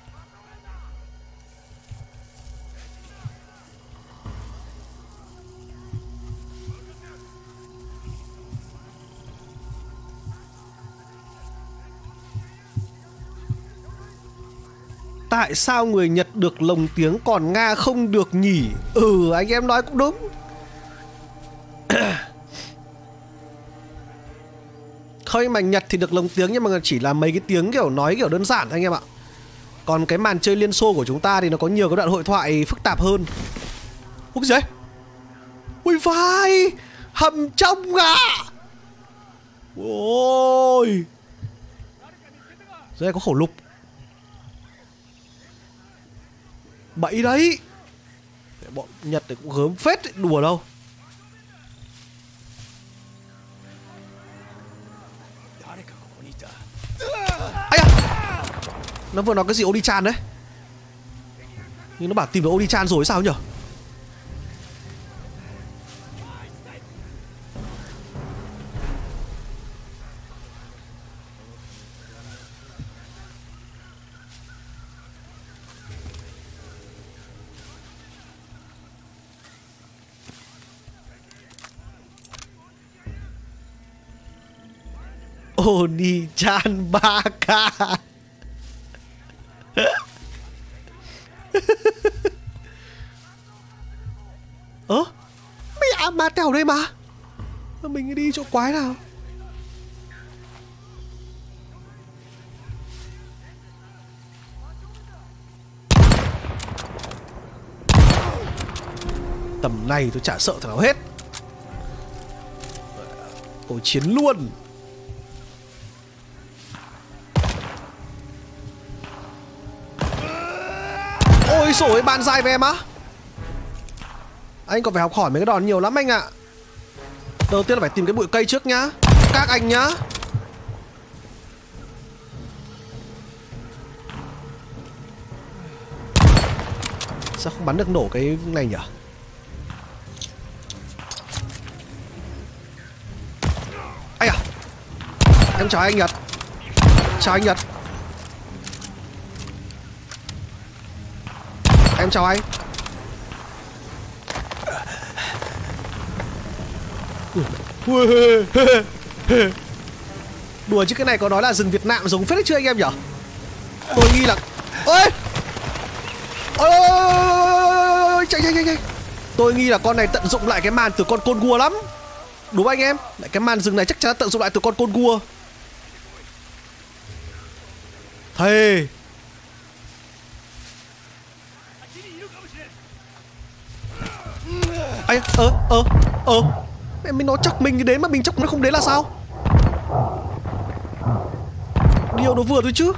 Speaker 1: Tại sao người Nhật được lồng tiếng còn Nga không được nhỉ? Ừ, anh em nói cũng đúng. Thôi mà Nhật thì được lồng tiếng nhưng mà chỉ là mấy cái tiếng kiểu nói kiểu đơn giản anh em ạ. Còn cái màn chơi Liên Xô của chúng ta thì nó có nhiều cái đoạn hội thoại phức tạp hơn. Ủa cái gì đấy? Ui vai, hầm trong à. Ôi, đây có khổ lục. Bậy đấy. Bọn Nhật thì cũng gớm phết ấy, đùa đâu. Ây à, nó vừa nói cái gì Oni-chan đấy. Nhưng nó bảo tìm được Oni-chan rồi sao nhở? Oni-chan ba K. Ơ, mẹ ma tèo đây mà. Mình đi chỗ quái nào. Tầm này tôi chả sợ thằng nào hết. Tôi chiến luôn. Ôi xổi ơi, bạn dài về em á. Anh còn phải học hỏi mấy cái đòn nhiều lắm anh ạ. Đầu tiên là phải tìm cái bụi cây trước nhá. Các anh nhá. Sao không bắn được nổ cái này nhỉ? Ây à. Em chào anh Nhật. Chào anh Nhật. Em chào anh. Đùa chứ cái này có nói là rừng Việt Nam giống phết đấy chưa anh em nhỉ? Tôi nghi là... Ôi! Ôi! Chạy chạy chạy chạy! Tôi nghi là con này tận dụng lại cái màn từ con côn gua lắm. Đúng anh em? Lại cái màn rừng này chắc chắn tận dụng lại từ con côn gua. Thề! Ây, ơ, ơ, ơ mẹ mình nói chọc mình đến mà mình chọc nó không đến là sao? Điều nó vừa thôi chứ.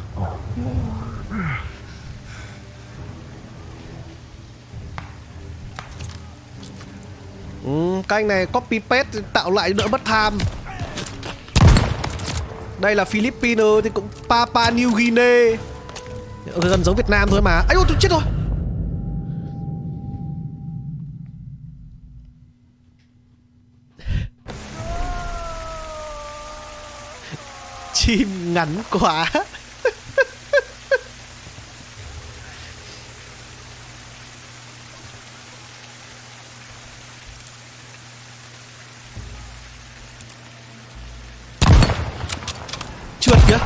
Speaker 1: Ừ, cái anh này copy paste tạo lại đỡ bất tham. Đây là Philippines thì cũng Papua New Guinea. Gần giống Việt Nam thôi mà. Ây ôi tôi chết rồi. Chim ngắn quá. Trượt nhá.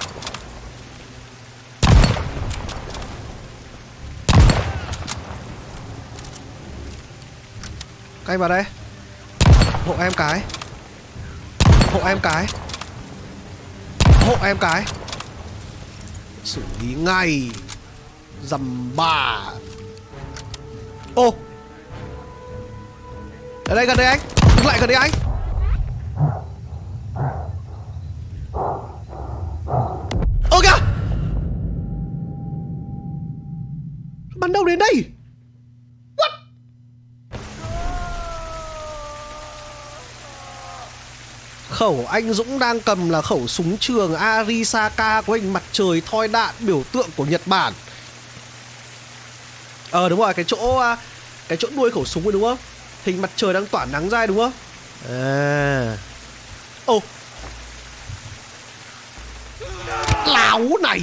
Speaker 1: Cái vào đây. Hộ em cái. Hộ em cái. Hộ em cái. Xử lý ngay. Dầm bà. Ô. Ở đây gần đây anh. Đứng lại gần đây anh. Ô kìa. Bắn đâu đến đây? What? Khẩu anh Dũng đang cầm là khẩu súng trường Arisaka có hình mặt trời thoi đạn biểu tượng của Nhật Bản. Ờ đúng rồi, cái chỗ cái chỗ đuôi khẩu súng ấy đúng không? Hình mặt trời đang tỏa nắng ra đúng không? À. Ô. Láo này.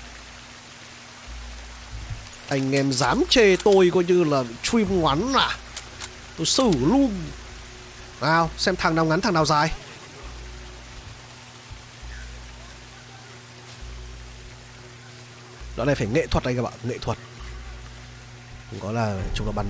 Speaker 1: Anh em dám chê tôi coi như là stream ngắn à? Tôi xử luôn. Nào, xem thằng nào ngắn thằng nào dài. Đoạn này phải nghệ thuật đây các bạn, nghệ thuật. Không có là chúng nó bắn.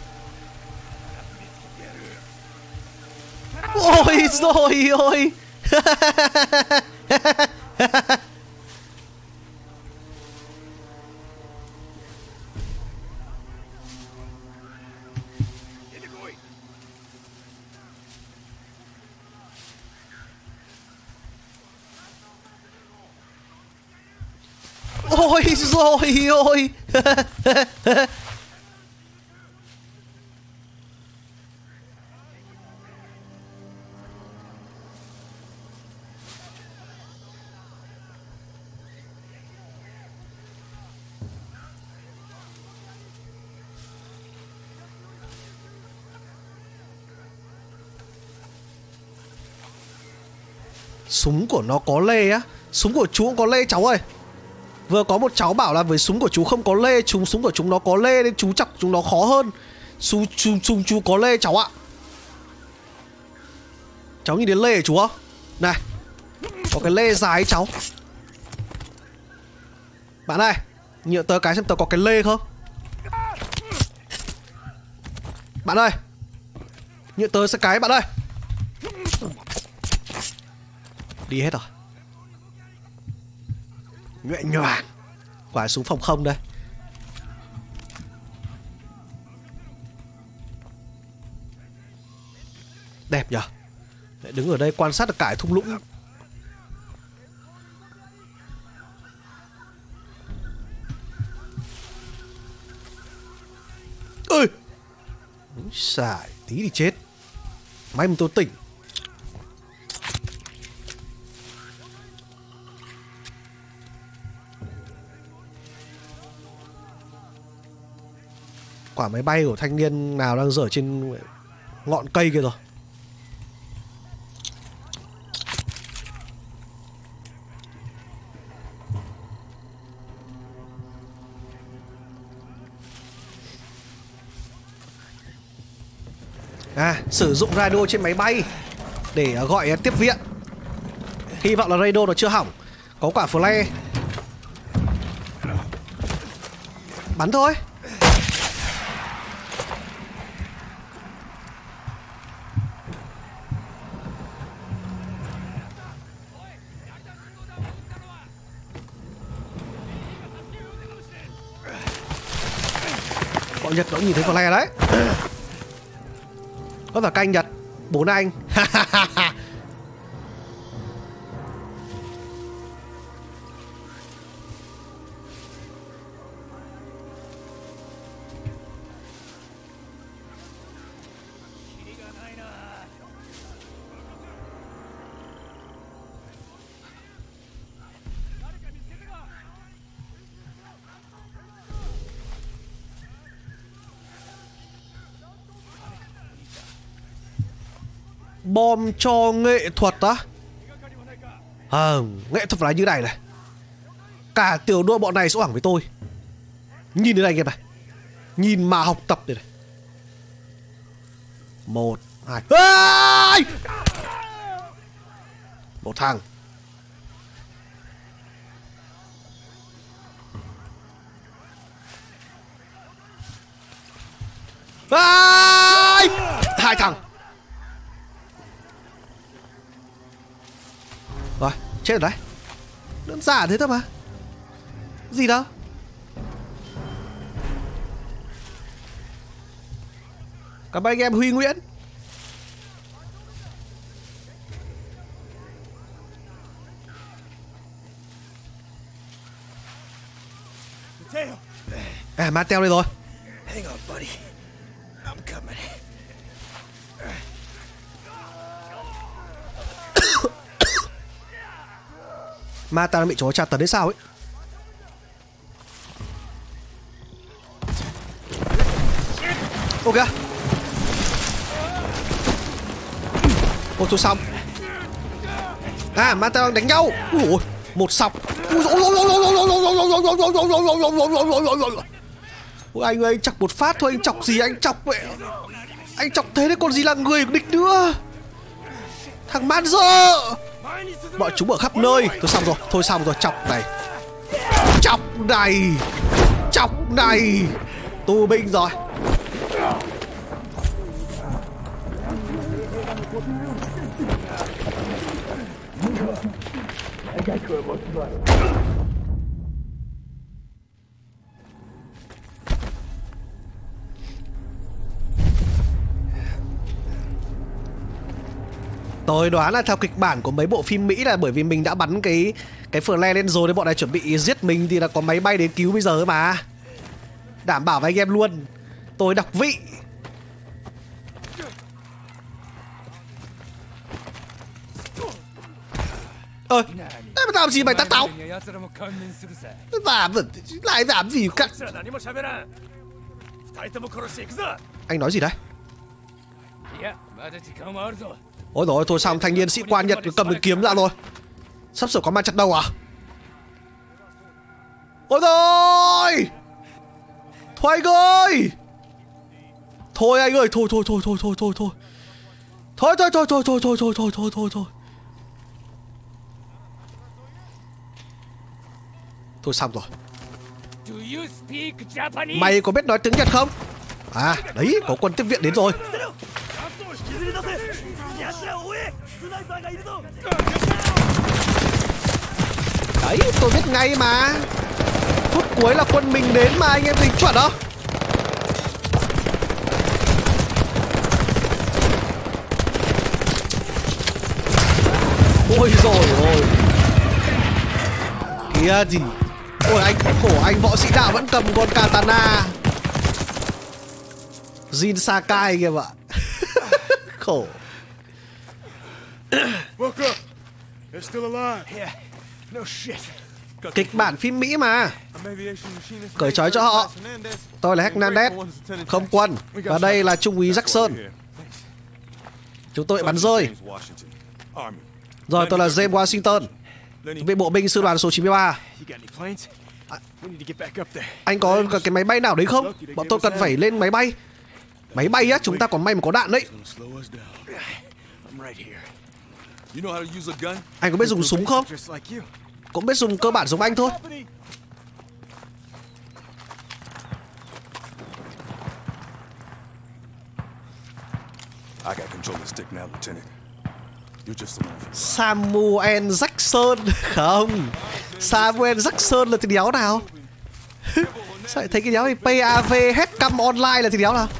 Speaker 1: Ôi rồi ôi. Ôi rồi ôi. Súng của nó có lê á. Súng của chú cũng có lê cháu ơi. Vừa có một cháu bảo là với súng của chú không có lê, chúng súng của chúng nó có lê nên chú chọc chúng nó khó hơn. Súng chú, chú, chú có lê cháu ạ. Cháu nhìn đến lê của chú không? Này, có cái lê dài cháu. Bạn ơi, nhựa tớ cái xem tớ có cái lê không. Bạn ơi, nhựa tớ sẽ cái bạn ơi. Đi hết rồi. Nhoạng nhoạng. Quả súng phòng không đây. Đẹp nhở. Lại đứng ở đây quan sát được cả thung lũng. Ơi, xài tí thì chết. May mà tôi tỉnh. Quả máy bay của thanh niên nào đang dở trên ngọn cây kia rồi. À, sử dụng radio trên máy bay để gọi tiếp viện. Hy vọng là radio nó chưa hỏng. Có quả flare. Bắn thôi. Bọn Nhật nó nhìn thấy flare đấy. Có phải canh Nhật. Bốn anh. Bom cho nghệ thuật á? À, nghệ thuật phải là như này này. Cả tiểu đội bọn này sẽ hoảng với tôi. Nhìn đến đây anh em này. Nhìn mà học tập đây này. Một, hai. À! Một thằng. À! Hai thằng. Rồi, chết rồi đấy. Đơn giản thế thôi mà. Gì đâu. Cảm ơn anh em Huy Nguyễn. À, Mateo đây rồi.
Speaker 6: Hang on, buddy. I'm coming.
Speaker 1: Mà tao đang bị chó tra tấn đến sao ấy. Ok. Ôi thôi xong. À mà tao đang đánh nhau. Ui, một sọc. Ôi anh ơi, anh chọc một phát thôi, anh chọc gì anh chọc vậy. Anh chọc thế đấy còn gì là người của địch nữa. Thằng man dơ. Bọn chúng ở khắp nơi. Thôi xong rồi, thôi xong rồi, chọc này. Chọc này. Chọc này. Tù binh rồi. Tôi đoán là theo kịch bản của mấy bộ phim Mỹ là bởi vì mình đã bắn cái cái flare lên rồi nên bọn này chuẩn bị giết mình thì là có máy bay đến cứu bây giờ mà. Đảm bảo với anh em luôn. Tôi đọc vị. Ơ, đây mà làm gì mày tắt táo? Làm lại làm gì cắt? Anh nói gì đấy? Ôi rồi thôi xong, thanh niên sĩ quan Nhật cầm được kiếm ra rồi. Sắp sửa có ma chặt đầu à? Ôi rồi. Thôi anh ơi. Thôi anh ơi, thôi thôi thôi thôi thôi thôi thôi. Thôi thôi thôi thôi thôi thôi thôi thôi thôi thôi thôi. Thôi xong rồi. Mày có biết nói tiếng Nhật không? À đấy, có quân tiếp viện đến rồi. Đấy, tôi biết ngay mà. Phút cuối là quân mình đến mà, anh em tính chuẩn không? Ôi rồi ôi. Kìa gì. Ôi anh, khổ anh võ sĩ đạo vẫn cầm con katana Jin Sakai kìa bạn. Khổ. Kịch bản phim Mỹ mà. Cởi trói cho họ. Tôi là Hernandez, không quân. Và đây là Trung úy Jackson. Chúng tôi bị bắn rơi. Rồi tôi là James Washington, vị bộ binh sư đoàn số chín mươi ba. À, anh có cái máy bay nào đấy không? Bọn tôi cần phải lên máy bay. Máy bay á, chúng ta còn may mà có đạn đấy. Anh có biết dùng súng không? Cũng biết dùng cơ bản giống anh thôi. Samuel Jackson. Không, Samuel Jackson là thì đéo nào? Sao lại thấy cái đéo này pê a vê hết căm online là thì đéo nào?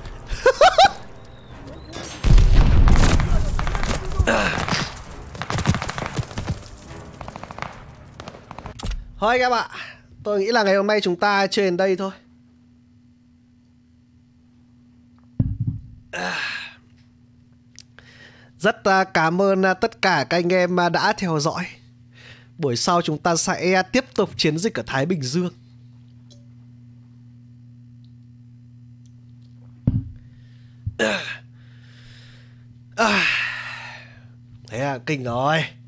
Speaker 1: Thôi các bạn, tôi nghĩ là ngày hôm nay chúng ta chơi đến đây thôi. Rất cảm ơn tất cả các anh em đã theo dõi. Buổi sau chúng ta sẽ tiếp tục chiến dịch ở Thái Bình Dương. Thế à, kinh rồi.